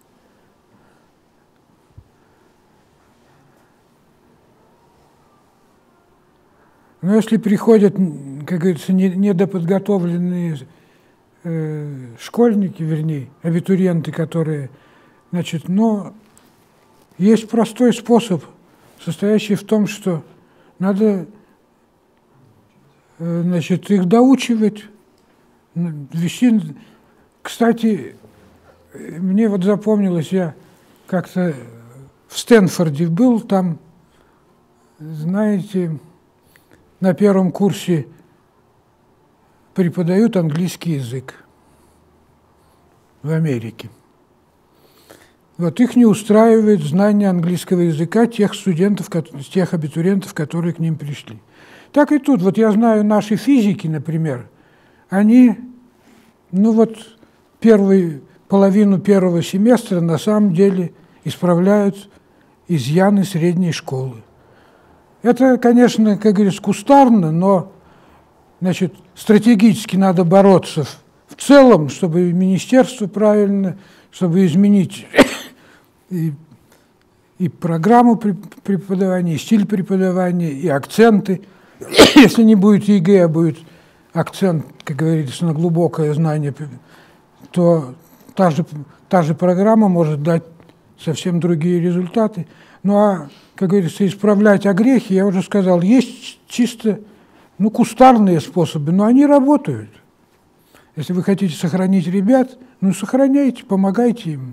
Но если приходят, как говорится, недоподготовленные школьники, вернее, абитуриенты, которые, значит, но есть простой способ, состоящий в том, что надо, значит, их доучивать, вести. Кстати, мне вот запомнилось, я как-то в Стэнфорде был, там, знаете, на первом курсе преподают английский язык в Америке. Вот их не устраивает знание английского языка тех студентов, тех абитуриентов, которые к ним пришли. Так и тут. Вот я знаю наши физики, например, они, ну вот, половину первого семестра на самом деле исправляют изъяны средней школы. Это, конечно, как говорится, кустарно, но, значит, стратегически надо бороться в целом, чтобы министерство правильно, чтобы изменить и программу преподавания, и стиль преподавания, и акценты. Если не будет ЕГЭ, а будет акцент, как говорится, на глубокое знание, то та же программа может дать совсем другие результаты. Ну а, как говорится, исправлять огрехи, я уже сказал, есть чисто, ну, кустарные способы, но они работают. Если вы хотите сохранить ребят, ну, сохраняйте, помогайте им.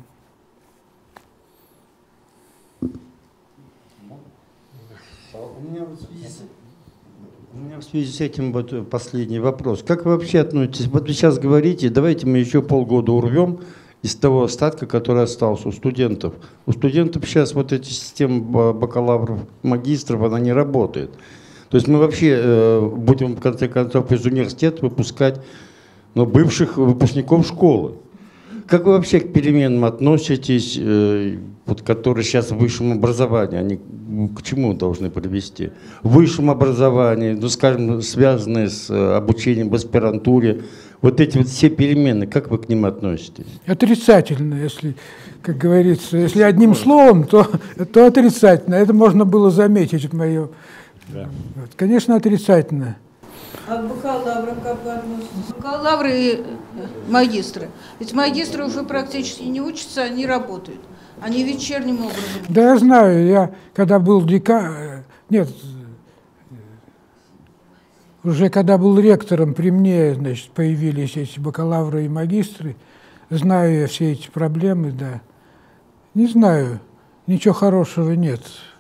У меня в связи с этим вот последний вопрос. Как вы вообще относитесь? Вот вы сейчас говорите, давайте мы еще полгода урвем из того остатка, который остался у студентов. У студентов сейчас вот эта система бакалавров, магистров, она не работает. То есть мы вообще будем в конце концов из университета выпускать, но бывших выпускников школы. Как вы вообще к переменам относитесь, вот, которые сейчас в высшем образовании, они к чему должны привести? В высшем образовании, ну, скажем, связанные с обучением в аспирантуре, вот эти вот все перемены, как вы к ним относитесь? Отрицательно, если, как говорится, если одним словом, то отрицательно. Это можно было заметить в моем. Да. Вот, конечно, отрицательно. А к бакалаврам как вы относитесь? Бакалавры и магистры. Ведь магистры уже практически не учатся, они работают. Они вечерним образом. Да, я знаю, я когда был уже когда был ректором, при мне, значит, появились эти бакалавры и магистры. Знаю я все эти проблемы, да. Не знаю, ничего хорошего нет.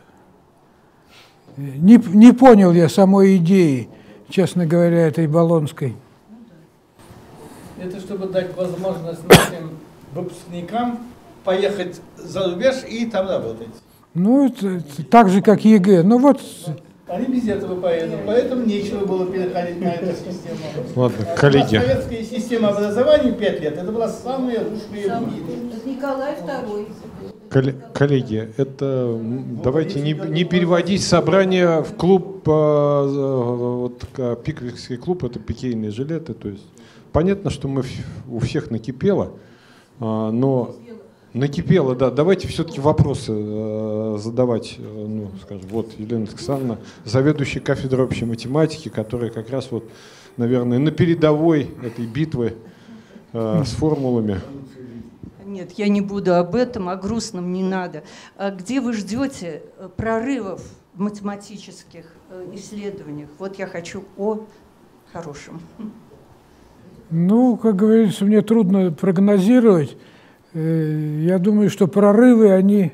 Не понял я самой идеи, честно говоря, этой болонской. Это чтобы дать возможность нашим выпускникам поехать за рубеж и там работать. Ну, это так же, как ЕГЭ. Ну вот. Они без этого поедут, поэтому нечего было переходить на эту систему. Ладно, коллеги. Советская система образования 5 лет, это была самая лучшая в мире. Николай II. Коллеги, это давайте не переводить собрание в клуб, вот пиквикский клуб, это пикейные жилеты. То есть понятно, что у всех накипело, но накипело, да. Давайте все-таки вопросы задавать, ну, скажем, вот Елена Александровна, заведующая кафедрой общей математики, которая как раз вот, наверное, на передовой этой битвы с формулами. Нет, я не буду об этом, о грустном не надо. А где вы ждете прорывов в математических исследованиях? Вот я хочу о хорошем. Ну, как говорится, мне трудно прогнозировать. Я думаю, что прорывы, они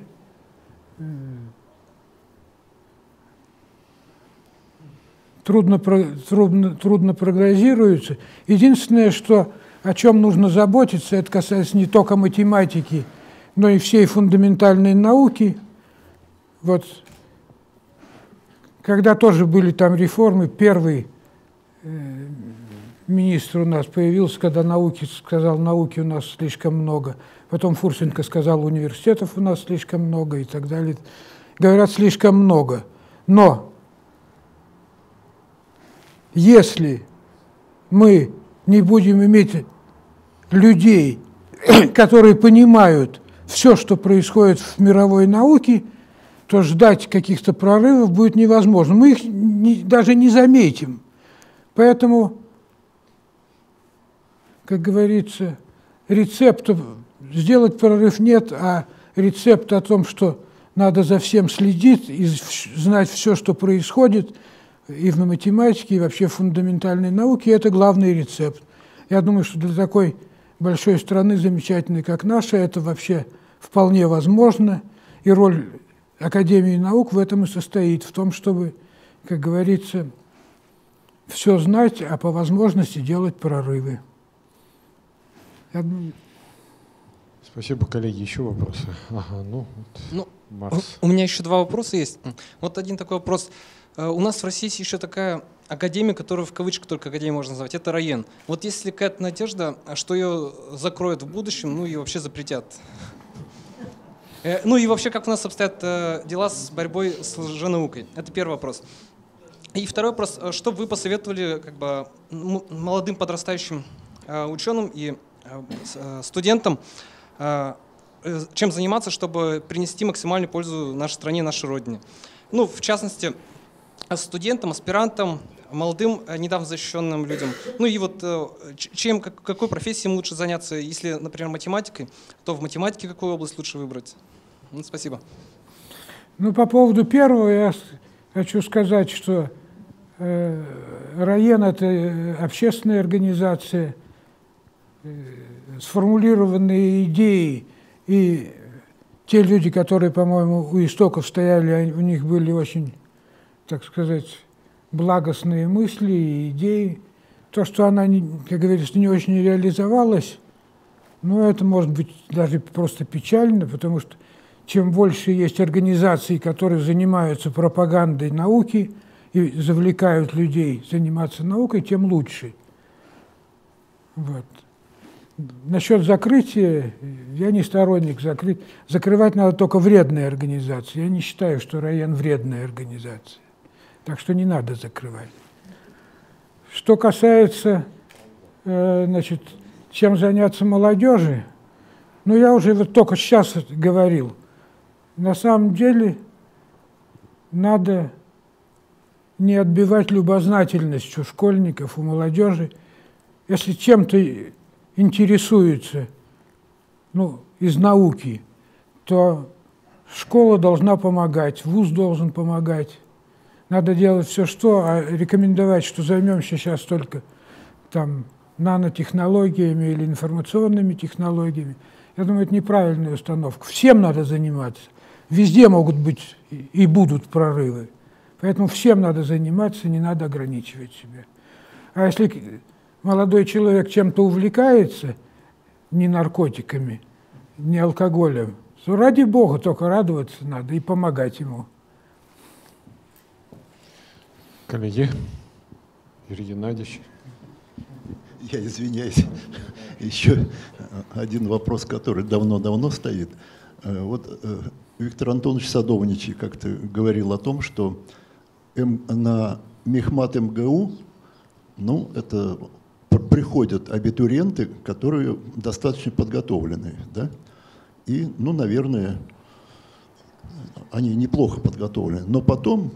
трудно прогнозируются. Единственное, что о чем нужно заботиться, это касается не только математики, но и всей фундаментальной науки. Вот, когда тоже были там реформы, первый министр у нас появился, когда сказал, науки у нас слишком много. Потом Фурсенко сказал, университетов у нас слишком много и так далее. Говорят, слишком много. Но если мы не будем иметь людей, которые понимают все, что происходит в мировой науке, то ждать каких-то прорывов будет невозможно. Мы их даже не заметим. Поэтому, как говорится, рецепта сделать прорыв нет, а рецепт о том, что надо за всем следить и знать все, что происходит и в математике, и вообще в фундаментальной науке, это главный рецепт. Я думаю, что для такой большой страны, замечательной, как наша, это вообще вполне возможно. И роль Академии наук в этом и состоит, в том, чтобы, как говорится, все знать, а по возможности делать прорывы. Спасибо, коллеги. Еще вопросы? Ага, Марс. У меня еще два вопроса есть. Вот один такой вопрос. У нас в России есть еще такая академия, которую в кавычках только академией можно назвать, это РАЕН. Вот есть ли какая-то надежда, что ее закроют в будущем, ну и вообще запретят? Ну и вообще, как у нас обстоят дела с борьбой с лженаукой? Это первый вопрос. И второй вопрос. Что бы вы посоветовали как бы молодым подрастающим ученым и студентам, чем заниматься, чтобы принести максимальную пользу нашей стране, нашей родине? Ну, в частности, студентам, аспирантам, молодым, недавно защищенным людям. Ну и вот какой профессией им лучше заняться? Если, например, математикой, то в математике какую область лучше выбрать? Ну, спасибо. Ну, по поводу первого я хочу сказать, что РАЕН – это общественная организация, сформулированные идеи, и те люди, которые, по-моему, у истоков стояли, у них были очень, так сказать, благостные мысли и идеи. То, что она, как говорится, не очень реализовалась, ну, это может быть даже просто печально, потому что чем больше есть организаций, которые занимаются пропагандой науки и завлекают людей заниматься наукой, тем лучше. Вот. Насчет закрытия, я не сторонник закрыть. Закрывать надо только вредные организации. Я не считаю, что РАЕН вредная организация. Так что не надо закрывать. Что касается, значит, чем заняться молодежи, ну, я уже вот только сейчас говорил. На самом деле надо не отбивать любознательность у школьников, у молодежи. Если чем-то интересуется, ну, из науки, то школа должна помогать, вуз должен помогать. Надо делать все, а рекомендовать, что займемся сейчас только там нанотехнологиями или информационными технологиями. Я думаю, это неправильная установка. Всем надо заниматься. Везде могут быть и будут прорывы. Поэтому всем надо заниматься, не надо ограничивать себя. А если молодой человек чем-то увлекается, не наркотиками, не алкоголем, то ради Бога только радоваться надо и помогать ему. Коллеги, Юрий Геннадьевич. Я извиняюсь. Еще один вопрос, который давно-давно стоит. Вот Виктор Антонович Садовничий как-то говорил о том, что на Мехмат МГУ, ну, это приходят абитуриенты, которые достаточно подготовленные, да? И, ну, наверное, они неплохо подготовлены. Но потом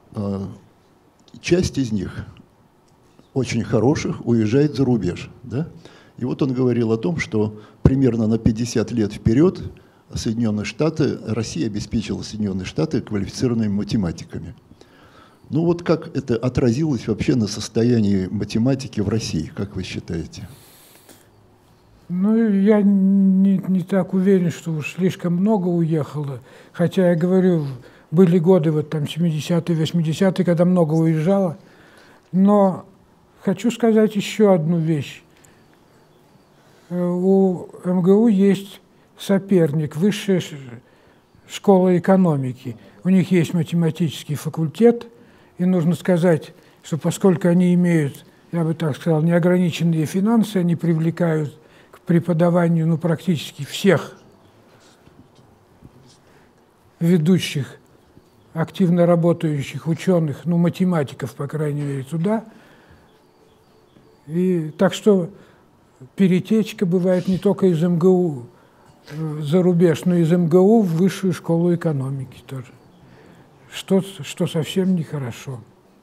часть из них, очень хороших, уезжает за рубеж, да? И вот он говорил о том, что примерно на 50 лет вперед Соединенные Штаты, Россия обеспечила Соединенные Штаты квалифицированными математиками. Ну вот как это отразилось вообще на состоянии математики в России, как вы считаете? Ну, я не так уверен, что уж слишком много уехало. Хотя, я говорю, были годы, вот там 70-е, 80-е, когда много уезжало. Но хочу сказать еще одну вещь. у МГУ есть соперник, Высшая школа экономики. У них есть математический факультет, и нужно сказать, что поскольку они имеют, я бы так сказал, неограниченные финансы, они привлекают к преподаванию практически всех ведущих, активно работающих ученых, математиков, по крайней мере, туда. И так что перетечка бывает не только из МГУ за рубеж, но и из МГУ в Высшую школу экономики тоже, что совсем нехорошо.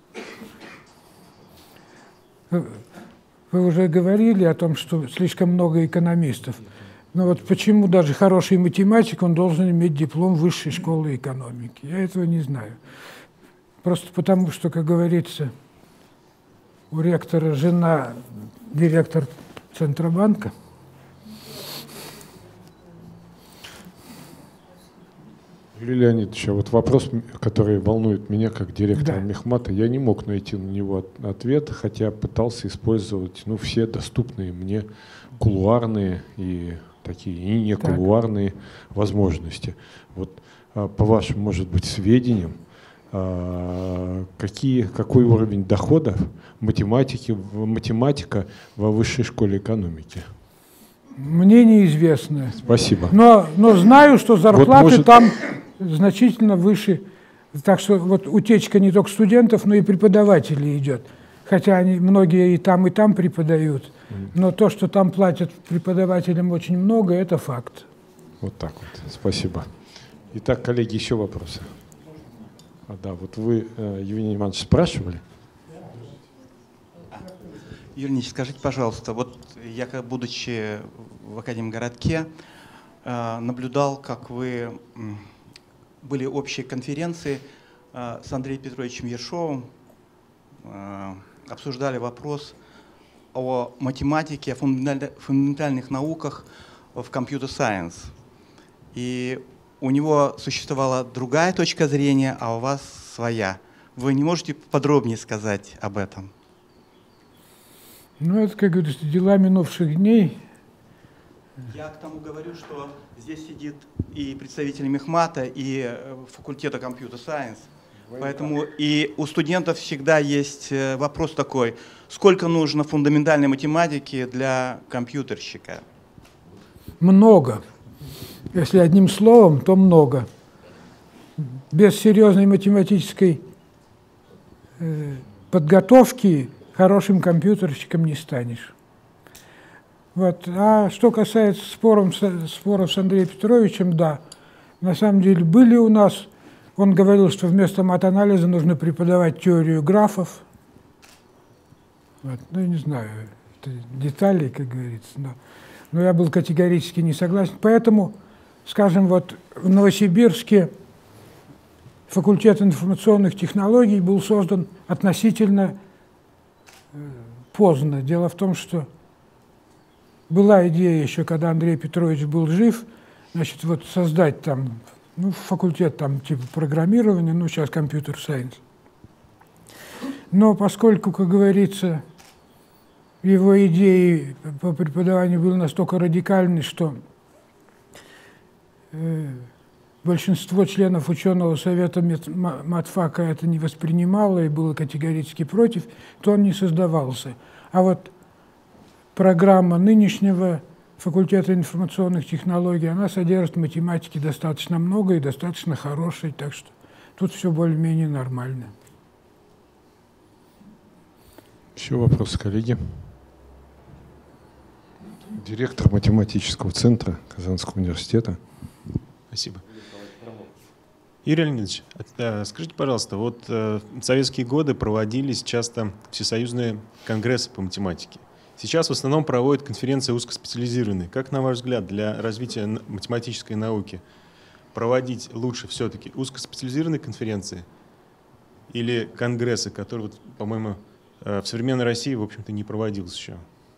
Вы уже говорили о том, что слишком много экономистов. Но вот почему даже хороший математик, он должен иметь диплом Высшей школы экономики? Я этого не знаю. Просто потому, что, как говорится, у ректора жена директор Центробанка. Юрий Леонидович, а вот вопрос, который волнует меня как директора Мехмата, я не мог найти на него ответ, хотя пытался использовать все доступные мне кулуарные и такие и не кулуарные возможности. Вот по вашим, может быть, сведениям, какой уровень доходов математика во Высшей школе экономики? Мне неизвестно. Спасибо. Но знаю, что зарплаты там значительно выше. Так что вот утечка не только студентов, но и преподавателей идет. Хотя многие и там преподают. Но то, что там платят преподавателям очень много, это факт. Вот так вот. Спасибо. Итак, коллеги, еще вопросы? Да, вот вы, Евгений Иванович, спрашивали? Юрий Ильич, скажите, пожалуйста, вот я, будучи в Академгородке, наблюдал, как вы были общие конференции с Андреем Петровичем Ершовым, обсуждали вопрос о математике, о фундаментальных науках в компьютер-сайенс. И у него существовала другая точка зрения, а у вас своя. Вы не можете подробнее сказать об этом? Это, как говорится, дела минувших дней. Я к тому говорю, что здесь сидит и представитель Мехмата, и факультета компьютер-сайенс. Поэтому и у студентов всегда есть вопрос такой: сколько нужно фундаментальной математики для компьютерщика? Много. Если одним словом, то много. Без серьезной математической подготовки хорошим компьютерщиком не станешь. Вот. А что касается споров с Андреем Петровичем, да, на самом деле были у нас. Он говорил, что вместо матанализа нужно преподавать теорию графов. Вот. Не знаю, это детали, как говорится, но я был категорически не согласен. Поэтому, скажем, вот в Новосибирске факультет информационных технологий был создан относительно поздно. Дело в том, что была идея еще, когда Андрей Петрович был жив, значит, вот создать там факультет типа программирования, сейчас компьютер-сайенс. Но поскольку, как говорится, его идеи по преподаванию были настолько радикальны, что большинство членов ученого совета матфака это не воспринимало и было категорически против, то он не создавался. А вот программа нынешнего факультета информационных технологий, она содержит математики достаточно много и достаточно хорошей, так что тут все более-менее нормально. Еще вопросы, коллеги? Директор математического центра Казанского университета. Спасибо. Юрий Леонидович, скажите, пожалуйста, вот в советские годы проводились часто всесоюзные конгрессы по математике. Сейчас в основном проводят конференции узкоспециализированные. Как, на ваш взгляд, для развития математической науки проводить лучше все-таки узкоспециализированные конференции или конгрессы, которые, по-моему, в современной России, в общем-то, не проводился еще?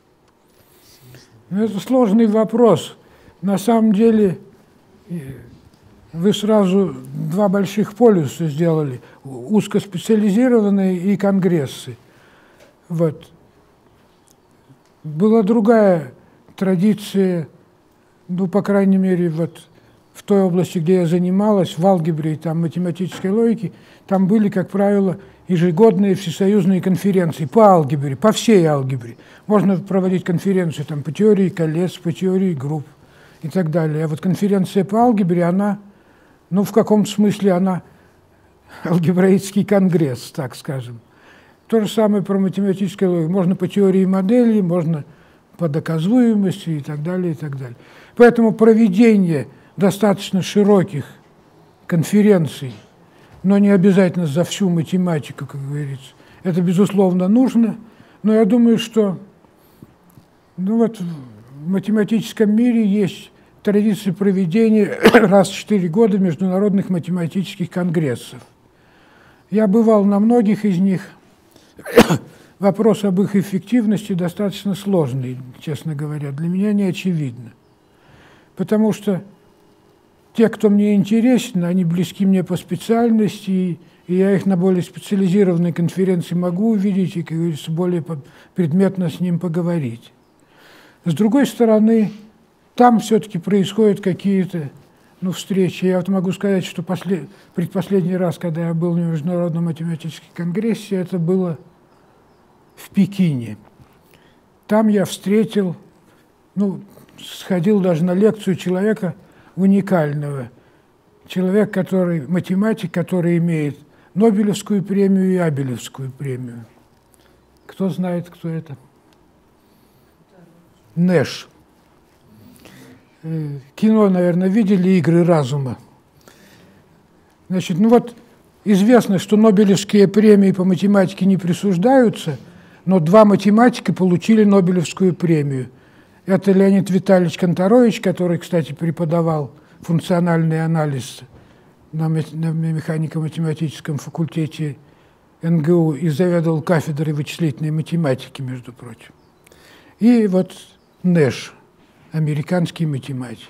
Это сложный вопрос. На самом деле, вы сразу два больших полюса сделали: узкоспециализированные и конгрессы. Вот. Была другая традиция, ну, по крайней мере, вот в той области, где я занималась, в алгебре и там математической логике, там были, как правило, ежегодные всесоюзные конференции по алгебре, по всей алгебре. Можно проводить конференции там, по теории колец, по теории групп и так далее. А вот конференция по алгебре, она, ну, в каком-то смысле она алгебраический конгресс, так скажем. То же самое про математическую логику. Можно по теории моделей, можно по доказуемости и так далее, и так далее. Поэтому проведение достаточно широких конференций, но не обязательно за всю математику, как говорится, это, безусловно, нужно. Но я думаю, что ну вот, в математическом мире есть традиция проведения раз в 4 года международных математических конгрессов. Я бывал на многих из них. Вопрос об их эффективности достаточно сложный, честно говоря. Для меня не очевидно. Потому что те, кто мне интересен, они близки мне по специальности, и я их на более специализированной конференции могу увидеть и, как говорится, более предметно с ним поговорить. С другой стороны, там все-таки происходят какие-то встречи. Я вот могу сказать, что предпоследний раз, когда я был на Международном математическом конгрессе, это было в Пекине. Там я встретил, сходил даже на лекцию человека уникального. Человек, математик, который имеет Нобелевскую премию и Абелевскую премию. Кто знает, кто это? Нэш. Кино, наверное, видели «Игры разума». Значит, известно, что Нобелевские премии по математике не присуждаются, но 2 математика получили Нобелевскую премию. Это Леонид Витальевич Канторович, который, кстати, преподавал функциональный анализ на механико-математическом факультете НГУ и заведовал кафедрой вычислительной математики, между прочим. И вот Нэш, американский математик.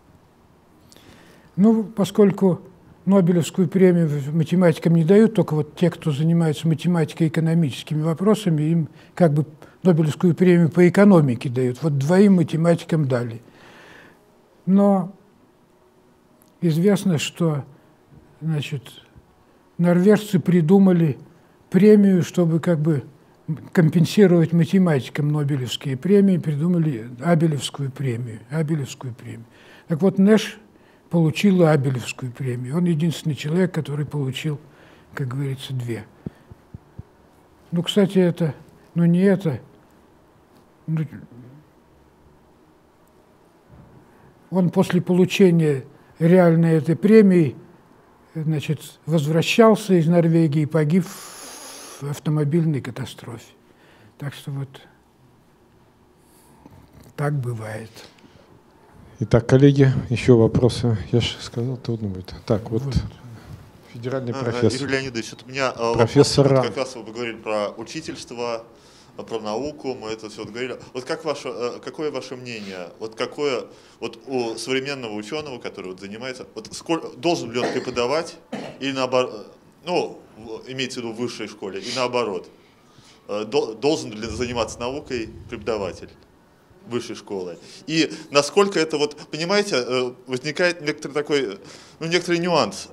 Поскольку Нобелевскую премию математикам не дают, только вот те, кто занимается математико-экономическими вопросами, им как бы Нобелевскую премию по экономике дают. Вот 2 математикам дали. Но известно, что, норвежцы придумали премию, чтобы как бы компенсировать математикам Нобелевские премии, придумали Абелевскую премию. Так вот, Нэш получил Абелевскую премию. Он единственный человек, который получил, как говорится, 2. Кстати, это, не это. Он после получения реальной этой премии, возвращался из Норвегии и погиб в автомобильной катастрофе. Так что вот так бывает. Итак, коллеги, еще вопросы? Я же сказал, трудно будет. Так, вот. Федеральный профессор. Юрий Леонидович, это у меня профессор вопрос, как раз вы говорили про учительство, про науку, мы это все говорили. Вот какое ваше мнение? У современного ученого, который занимается, должен ли он преподавать или наоборот, имеется в виду в высшей школе, и наоборот, должен ли заниматься наукой преподаватель высшей школы? И насколько это, понимаете, возникает некоторый нюанс.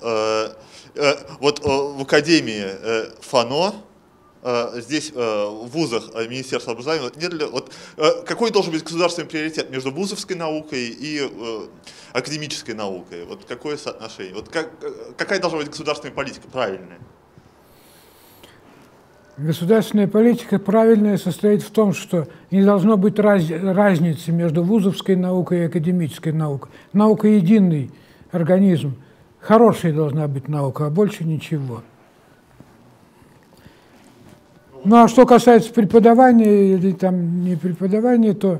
В академии ФАНО, здесь в вузах Министерства образования, какой должен быть государственный приоритет между вузовской наукой и академической наукой? Какое соотношение? Какая должна быть государственная политика правильная? Государственная политика правильная состоит в том, что не должно быть разницы между вузовской наукой и академической наукой. Наука – единый организм. Хорошая должна быть наука, а больше ничего. А что касается преподавания или не преподавания, то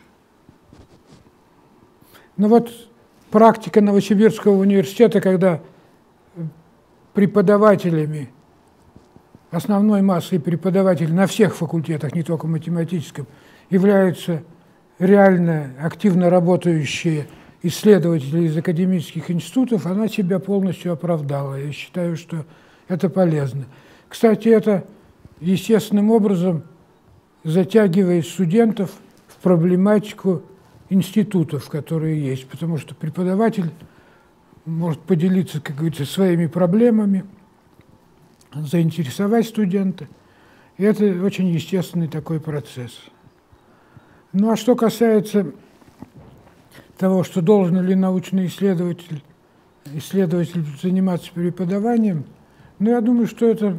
практика Новосибирского университета, когда преподавателями, основной массой преподавателей на всех факультетах, не только математическом, являются реально активно работающие исследователи из академических институтов, она себя полностью оправдала. Я считаю, что это полезно. Кстати, это естественным образом затягивает студентов в проблематику институтов, которые есть, потому что преподаватель может поделиться, как говорится, своими проблемами, заинтересовать студента. И это очень естественный такой процесс. Ну а что касается того, что должен ли научный исследователь заниматься преподаванием, ну я думаю, что это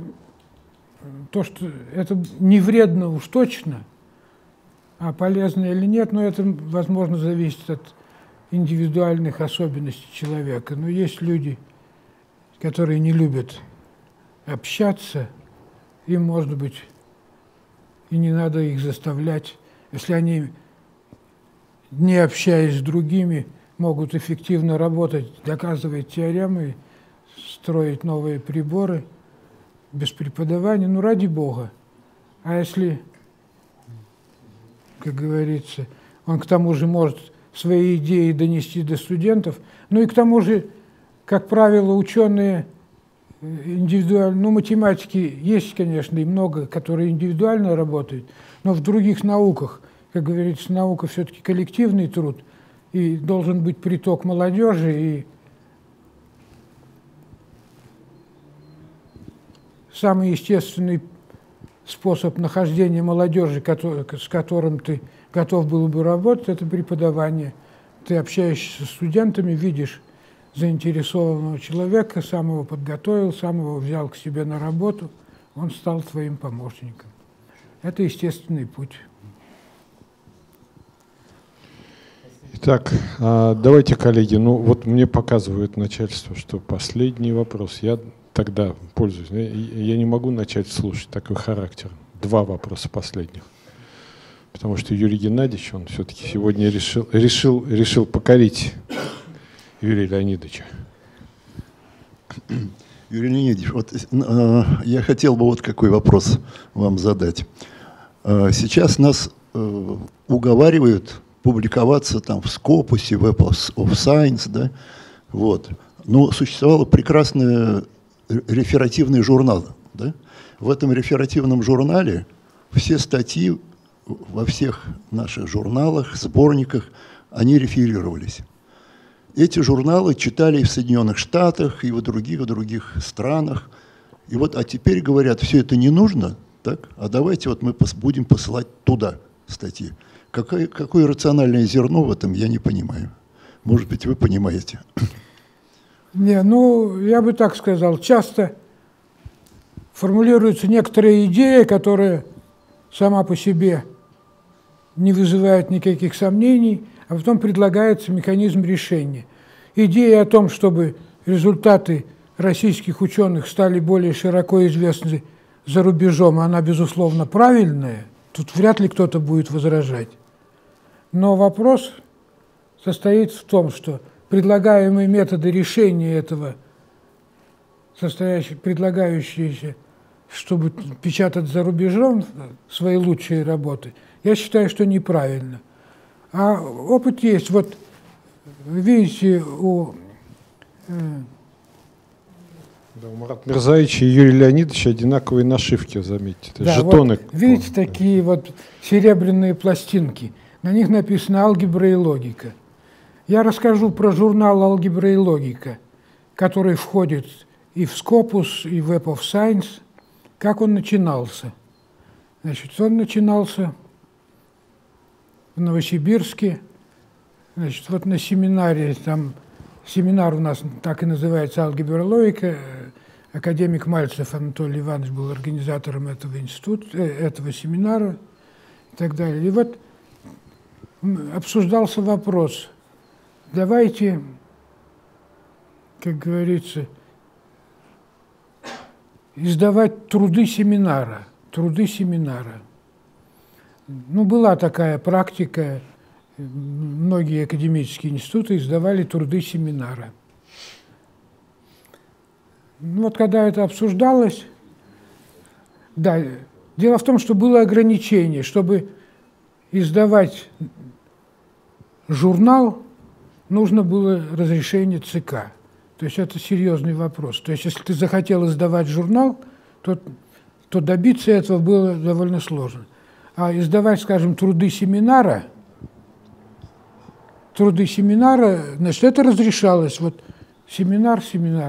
не вредно уж точно, а полезно или нет, но это, возможно, зависит от индивидуальных особенностей человека. Но есть люди, которые не любят общаться, им, может быть, и не надо их заставлять, если они, не общаясь с другими, могут эффективно работать, доказывать теоремы, строить новые приборы без преподавания, ну, ради Бога. А если, как говорится, он к тому же может свои идеи донести до студентов, ну и к тому же, как правило, ученые индивидуально, ну, математики есть, конечно, и много, которые индивидуально работают, но в других науках, как говорится, наука все-таки коллективный труд, и должен быть приток молодежи, и самый естественный способ нахождения молодежи, с которым ты готов был бы работать, это преподавание. Ты общаешься с студентами, видишь заинтересованного человека, сам его подготовил, сам его взял к себе на работу, он стал твоим помощником. Это естественный путь. Итак, давайте, коллеги, ну вот мне показывает начальство, что последний вопрос. Я тогда пользуюсь. Я не могу начать слушать такой характер. 2 вопроса последних. Потому что Юрий Геннадьевич, он все-таки сегодня решил покорить Юрия Леонидовича. Юрий Леонидович, вот я хотел бы вот какой вопрос вам задать. Сейчас нас уговаривают публиковаться там в Scopus, в Web of Science, да, вот. Но существовал прекрасный реферативный журнал, да. В этом реферативном журнале все статьи во всех наших журналах, сборниках, они реферировались. Эти журналы читали и в Соединенных Штатах, и в других странах. И вот, а теперь говорят, все это не нужно, так? А давайте вот мы будем посылать туда статьи. Какое рациональное зерно в этом, я не понимаю. Может быть, вы понимаете. Не, ну, я бы так сказал, часто формулируется некоторая идея, которая сама по себе не вызывает никаких сомнений, а потом предлагается механизм решения. Идея о том, чтобы результаты российских ученых стали более широко известны за рубежом, она, безусловно, правильная, тут вряд ли кто-то будет возражать. Но вопрос состоит в том, что предлагаемые методы решения этого, предлагающиеся, чтобы печатать за рубежом свои лучшие работы, я считаю, что неправильно. А опыт есть. Вот видите, у Марата Мирзаевича и Юрия Леонидовича одинаковые нашивки, заметьте. Да, жетоны. Вот, видите, такие вот серебряные пластинки. На них написано «Алгебра и логика». Я расскажу про журнал «Алгебра и логика», который входит и в Scopus, и в Web of Science. Как он начинался? Значит, он начинался в Новосибирске. Значит, вот на семинаре, там семинар у нас так и называется «Алгебра и логика». Академик Мальцев Анатолий Иванович был организатором этого института, этого семинара и так далее. И вот обсуждался вопрос, давайте, как говорится, издавать труды семинара. Ну, была такая практика, многие академические институты издавали труды семинара. Ну, вот когда это обсуждалось, да, дело в том, что было ограничение, чтобы издавать журнал, нужно было разрешение ЦК. То есть это серьезный вопрос. То есть если ты захотел издавать журнал, то добиться этого было довольно сложно. А издавать, скажем, труды семинара, труды семинара, значит, это разрешалось. Вот семинар.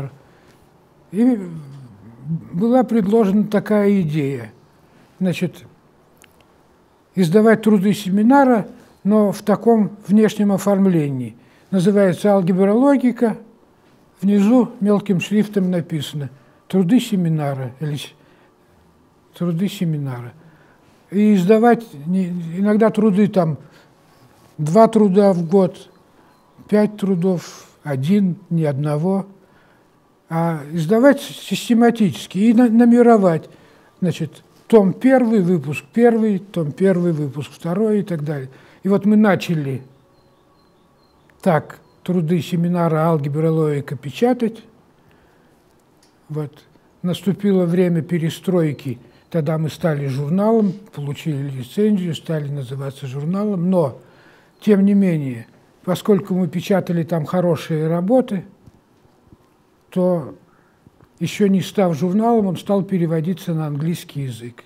И была предложена такая идея. Значит, издавать труды семинара, но в таком внешнем оформлении. Называется «Алгебра, логика». Внизу мелким шрифтом написано «Труды семинара» или «Труды семинара». И издавать иногда труды там 2 труда в год, 5 трудов, 1, ни одного. А издавать систематически и номеровать. Значит, том 1, выпуск 1, том 1, выпуск 2 и так далее. И вот мы начали так труды семинара «Алгебра, логика» печатать. Вот. Наступило время перестройки. Тогда мы стали журналом, получили лицензию, стали называться журналом. Но, тем не менее, поскольку мы печатали там хорошие работы, то еще не став журналом, он стал переводиться на английский язык.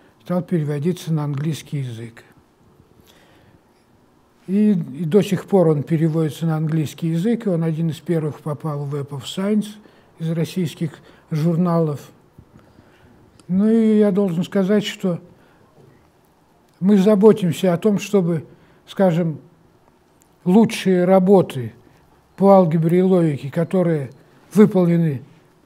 И до сих пор он переводится на английский язык, и он один из первых попал в Web of Science из российских журналов. Ну и я должен сказать, что мы заботимся о том, чтобы, скажем, лучшие работы по алгебре и логике, которые выполнены,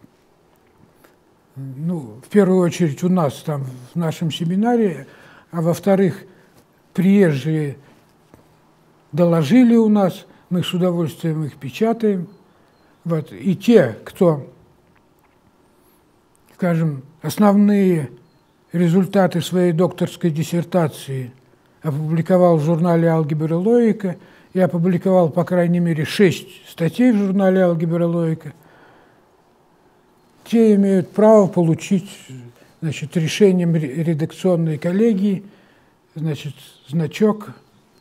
ну, в первую очередь у нас там в нашем семинаре, а во-вторых, приезжие доложили у нас, мы с удовольствием их печатаем. Вот. И те, кто, скажем, основные результаты своей докторской диссертации опубликовал в журнале «Алгебра, логика», и опубликовал, по крайней мере, 6 статей в журнале «Алгебра, логика», те имеют право получить, значит, решением редакционной коллегии, значит, значок,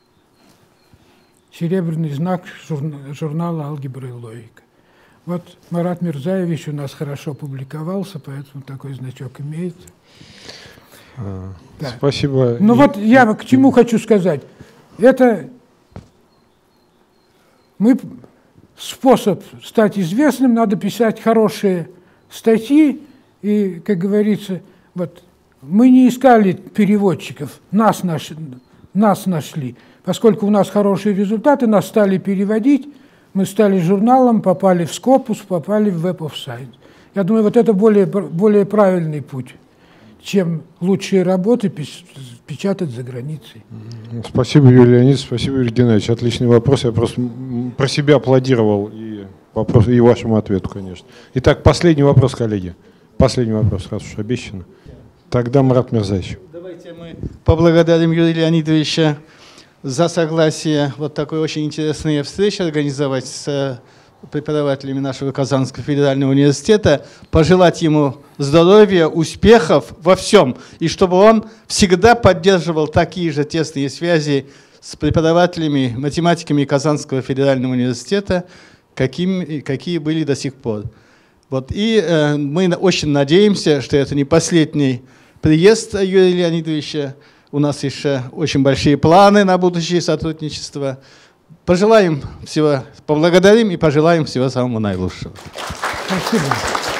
серебряный знак журнала «Алгебра и логика». Вот Марат Мирзаевич у нас хорошо публиковался, поэтому такой значок имеет. Да. Спасибо. Ну вот я к чему хочу сказать. Это способ стать известным, надо писать хорошие статьи, и, как говорится, вот мы не искали переводчиков, нас нашли. Поскольку у нас хорошие результаты, нас стали переводить, мы стали журналом, попали в Scopus, попали в Web of Science. Я думаю, вот это более правильный путь, чем лучшие работы печатать за границей. Спасибо, Юрий Леонидович, спасибо, Юрий Геннадьевич. Отличный вопрос. Я просто про себя аплодировал и вашему ответу, конечно. Итак, последний вопрос, коллеги. Последний вопрос, раз уж обещано. Тогда Марат Мирзаевич. Давайте мы поблагодарим Юрия Леонидовича за согласие вот такой очень интересной встречи организовать с преподавателями нашего Казанского федерального университета, пожелать ему здоровья, успехов во всем, и чтобы он всегда поддерживал такие же тесные связи с преподавателями, математиками Казанского федерального университета, какие были до сих пор. Вот. И мы очень надеемся, что это не последний приезд Юрия Леонидовича. У нас еще очень большие планы на будущее сотрудничество. Пожелаем всего, поблагодарим и пожелаем всего самого наилучшего. Спасибо.